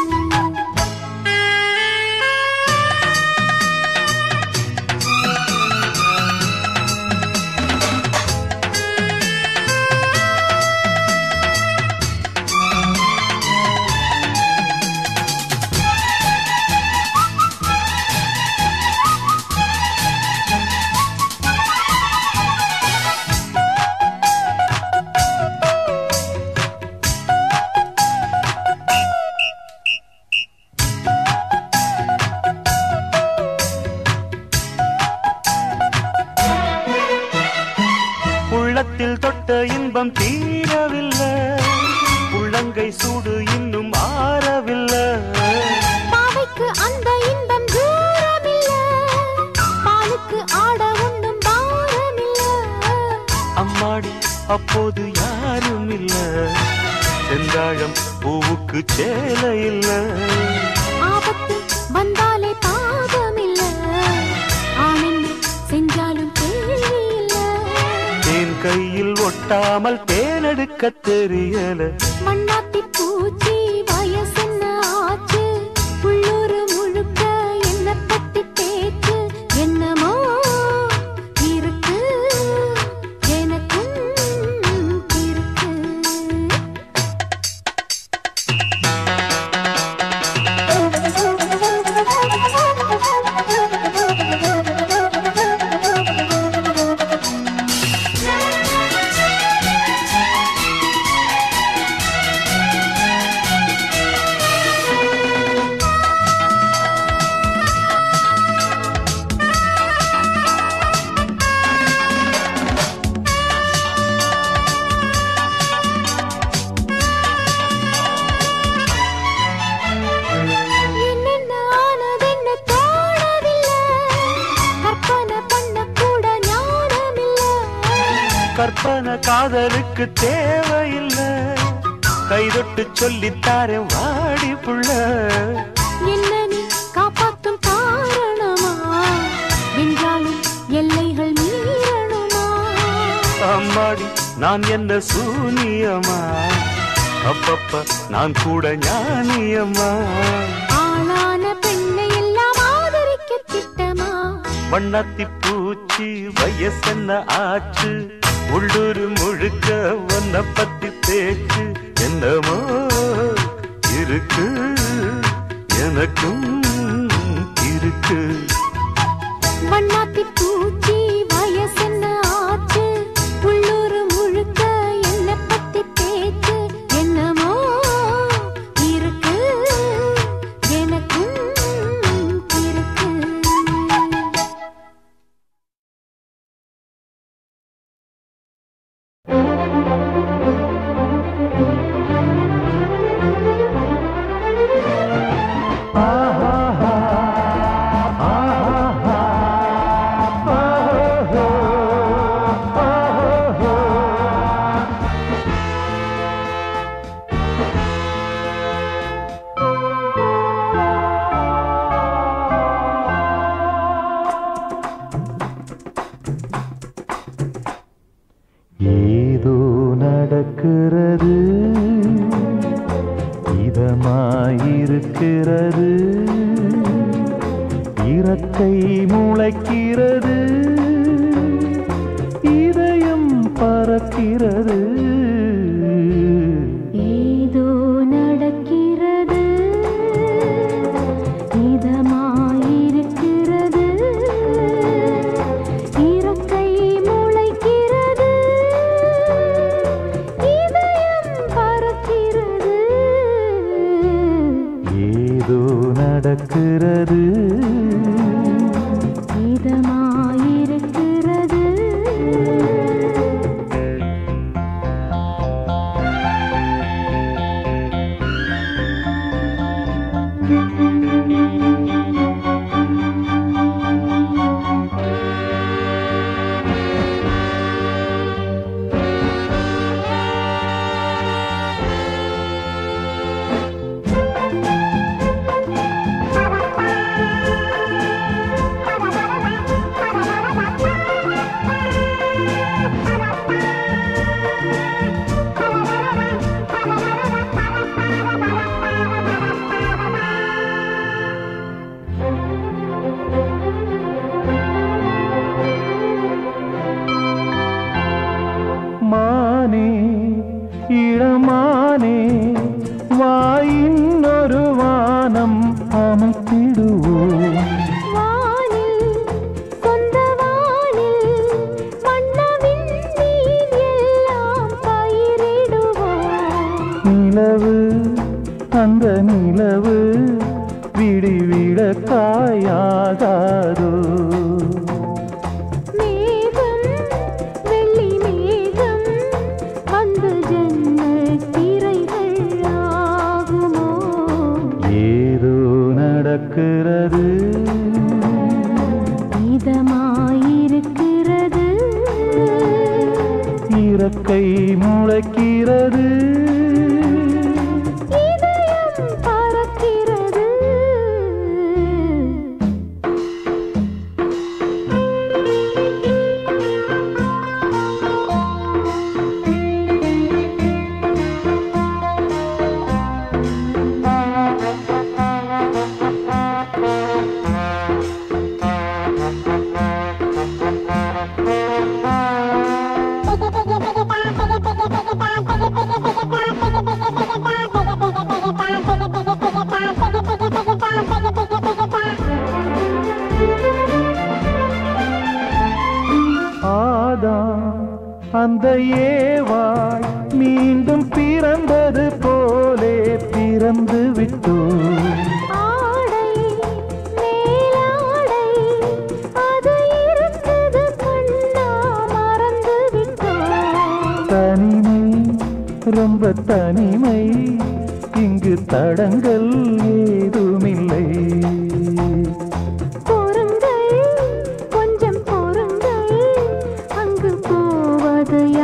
உள்ளத்தில் தொட்ட இன்பம் தீரவில்லை, உள்ளங்கை சூடு இன்னும் ஆறவில்லை. பாவைக்கு அந்த இன்பம் தூரமில்ல, பாலுக்கு ஆட ஒண்ணும் பாரமில்ல. அம்மாடி அப்போது யாரும் இல்ல, செந்தாழம் பூவுக்கு சேலை இல்ல. ஆபத்து வந்தாலே பாதமில்ல, ஆனந்து செஞ்சாலும் கேள்வி இல்ல. தேன் கையில் ஒட்டாமல் தேனெடுக்க தெரியல. மண்ணாத்தி பூச்சி வயசென்ன ஆச்சு, உள்ளூர் முழுக்க என்ன பத்தி பேச்சு என்னமோ இருக்கு, எனக்கும் இருக்கு. கற்பனை காதலுக்கு தேவையில்லை, கைதொட்டு சொல்லித்தாரேன் வாடி புள்ள. என்ன நீ காப்பாத்தும் காரணமா, என்றாலும் எல்லைகள் மீறணுமா? அம்மாடி நான் என்ன சூனியமா, அப்பப்ப நான் கூட ஞானியம்மா. ஆளான பெண்ணை எல்லாம் ஆதரிக்க திட்டமா? வண்ணாத்தி பூச்சி வயசென்ன ஆச்சு, உள்ளூர் முழுக்க ஒன்ன பத்தி பேச்சு. என்னமோ இருக்கு எனக்கும் இருக்கு. வண்ணாத்தி பூச்சி வயசென்ன ஆச்சு, உள்ளூர் முழுக்க என்ன பத்தி பேச்சு. என்னமோ இருக்கு எனக்கும் இருக்கு. ஏதோ நடக்கிறது, இதமாயிருக்கிறது, இறக்கை முளைக்கிறது, இதயம் பறக்கிறது. ஏதோ நடக்கிறது, இதமாயிருக்கிறது, இறக்கை முளைக்கிறது, இதயம் பறக்கிறது. ஏதோ நடக்கிறது, இதமாயிருக்கிறது. மானே இளமானே வாயின் ஒரு வானம் அமைத்திடுவோம். வானில் சொந்த வானில் வண்ணவின் நீர் எல்லாம் பயிரிடுவோம். நிலவு அந்த நிலவு விடிவிட காயாகாதோ. மேகம் வெள்ளி மேகம் வந்து ஜன்னல் திரைகள் ஆகுமோ? ஏதோ நடக்கிறது, இதமாயிருக்கிறது, இறக்கை முளைக்கிறது, இதயம் பறக்கிறது. ஆதாம் அந்த ஏவாள் மீண்டும் பிறந்தது போலே பிறந்து விட்டோம். ஆடை மேலாடை அது இருந்தது கண்ணா மறந்து விட்டோம். தனிமை ரொம்ப தனிமை, இங்கு தடங்கள் ஏதுமில்லை. பொறுங்கள் கொஞ்சம் பொறுங்கள், அங்கு போவது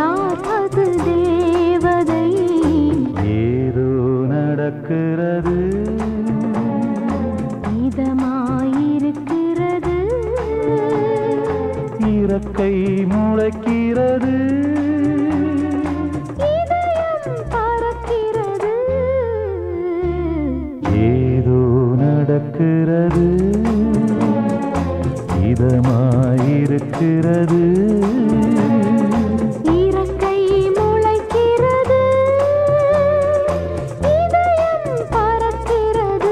பிறக்கிறது இதமாயிருக்கிறது இறக்கை முளைக்கிறது இதயம் பறக்கிறது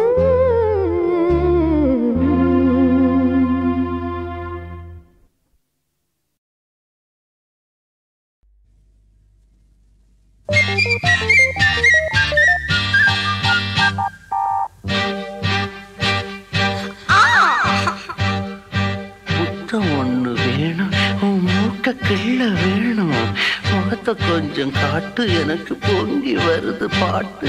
ஒண்ணு வேணும், உன் மூக்க கிள்ள வேணும், முகத்தை கொஞ்சம் காட்டு, எனக்கு பொங்கி வருது பாட்டு.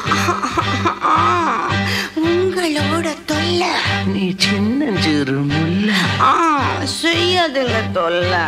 உங்களோட தொல்லை நீ சின்னஞ்சிறு முல்ல செய்யதில்ல தொல்லை.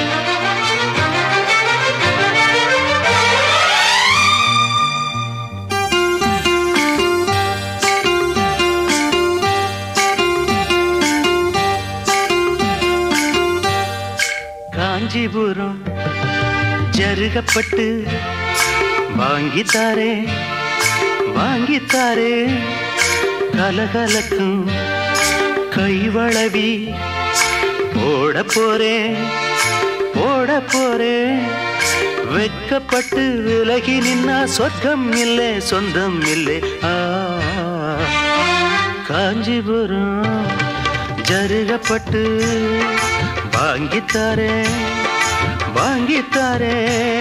காஞ்சிபுரம் ஜருகப்பட்டு வாங்கித்தாரே வாங்கித்தாரே கலகலக்கும் கைவளவி போட போறேன் போட போறேன். வெட்கப்பட்டு விலகி நின்னா சொர்க்கம் இல்லை சொந்தம் இல்லை. ஆ காஞ்சிபுரம் ஜருகப்பட்டு வாங்கித்தாரே வாங்கித்தாரே.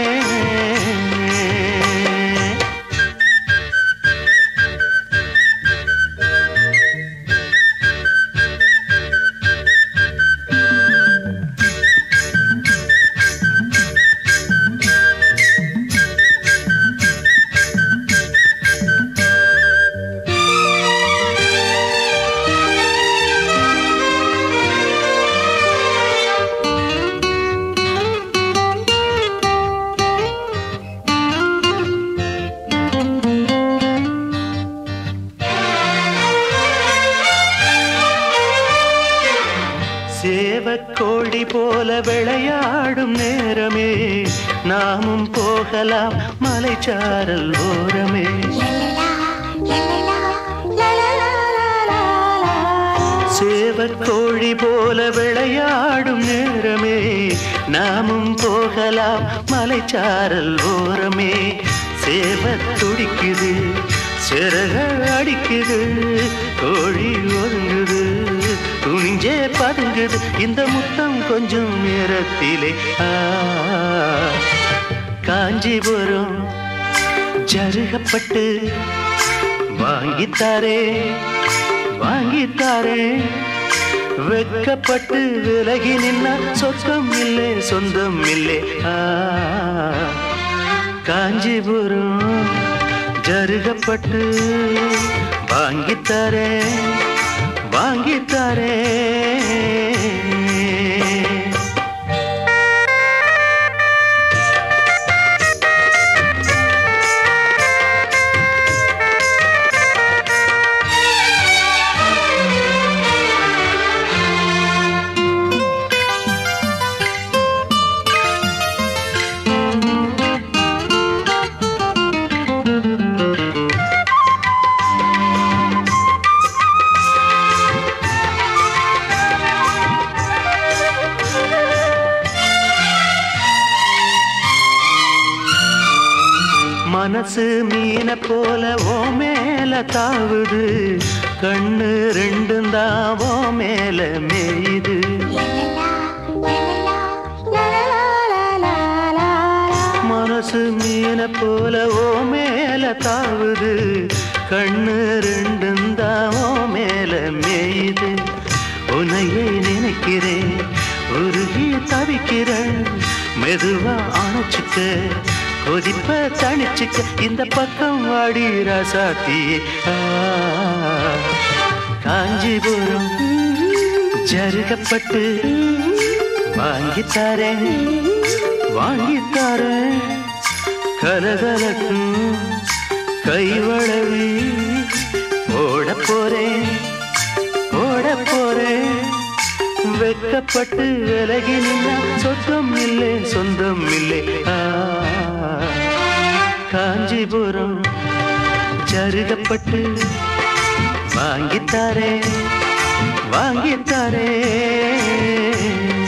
சேவக்கோழி போல விளையாடும் நேரமே நாமும் போகலாம் மலைச்சாரல் ஓரமே. சேவக்கோழி போல விளையாடும் நேரமே நாமும் போகலாம் மலைச்சாரல் ஓரமே. சேவத் துடிக்குது சிறக அடிக்குது கோழி ஒதுங்குது துணிஞ்சே பதுங்குது இந்த முத்தம் கொஞ்சம் நேரத்திலே. ஆ காஞ்சிபுரம் ஜருகப்பட்டு வாங்கித்தாரே வாங்கித்தாரே. வெட்கப்பட்டு விலகி நின்னா சொர்க்கம் இல்லை சொந்தம் இல்லை. ஆ காஞ்சிபுரம் ஜருகப்பட்டு வாங்கித்தாரே வாங்கித்தாரே. மனசு மீன போல ஓ மேல தாவுது கண்ணு ரெண்டும் தான் ஓ மேல மேயுது. மனசு மீன போல ஓ மேல தாவுது கண்ணு ரெண்டும் தான் ஓ மேல மேயுது. உன்னையே நினைக்கிறேன் உருகி தவிக்கிறேன் மெதுவா அணைச்சுக்க கொதிப்ப தணிச்சுக்க இந்த பக்கம் வாடி ராசாத்தியே. காஞ்சிபுரம் ஜருகப்பட்டு வாங்கித்தாரே வாங்கித்தாரே கலகலக்கும் கைவளவி போட போறேன் போட போறேன். வெட்கப்பட்டு விலகி நின்னா சொந்தம் இல்லை சொந்தம் இல்லை. ஆ காஞ்சிபுரம் ஜருகப்பட்டு வாங்கித்தாரே வாங்கித்தாரே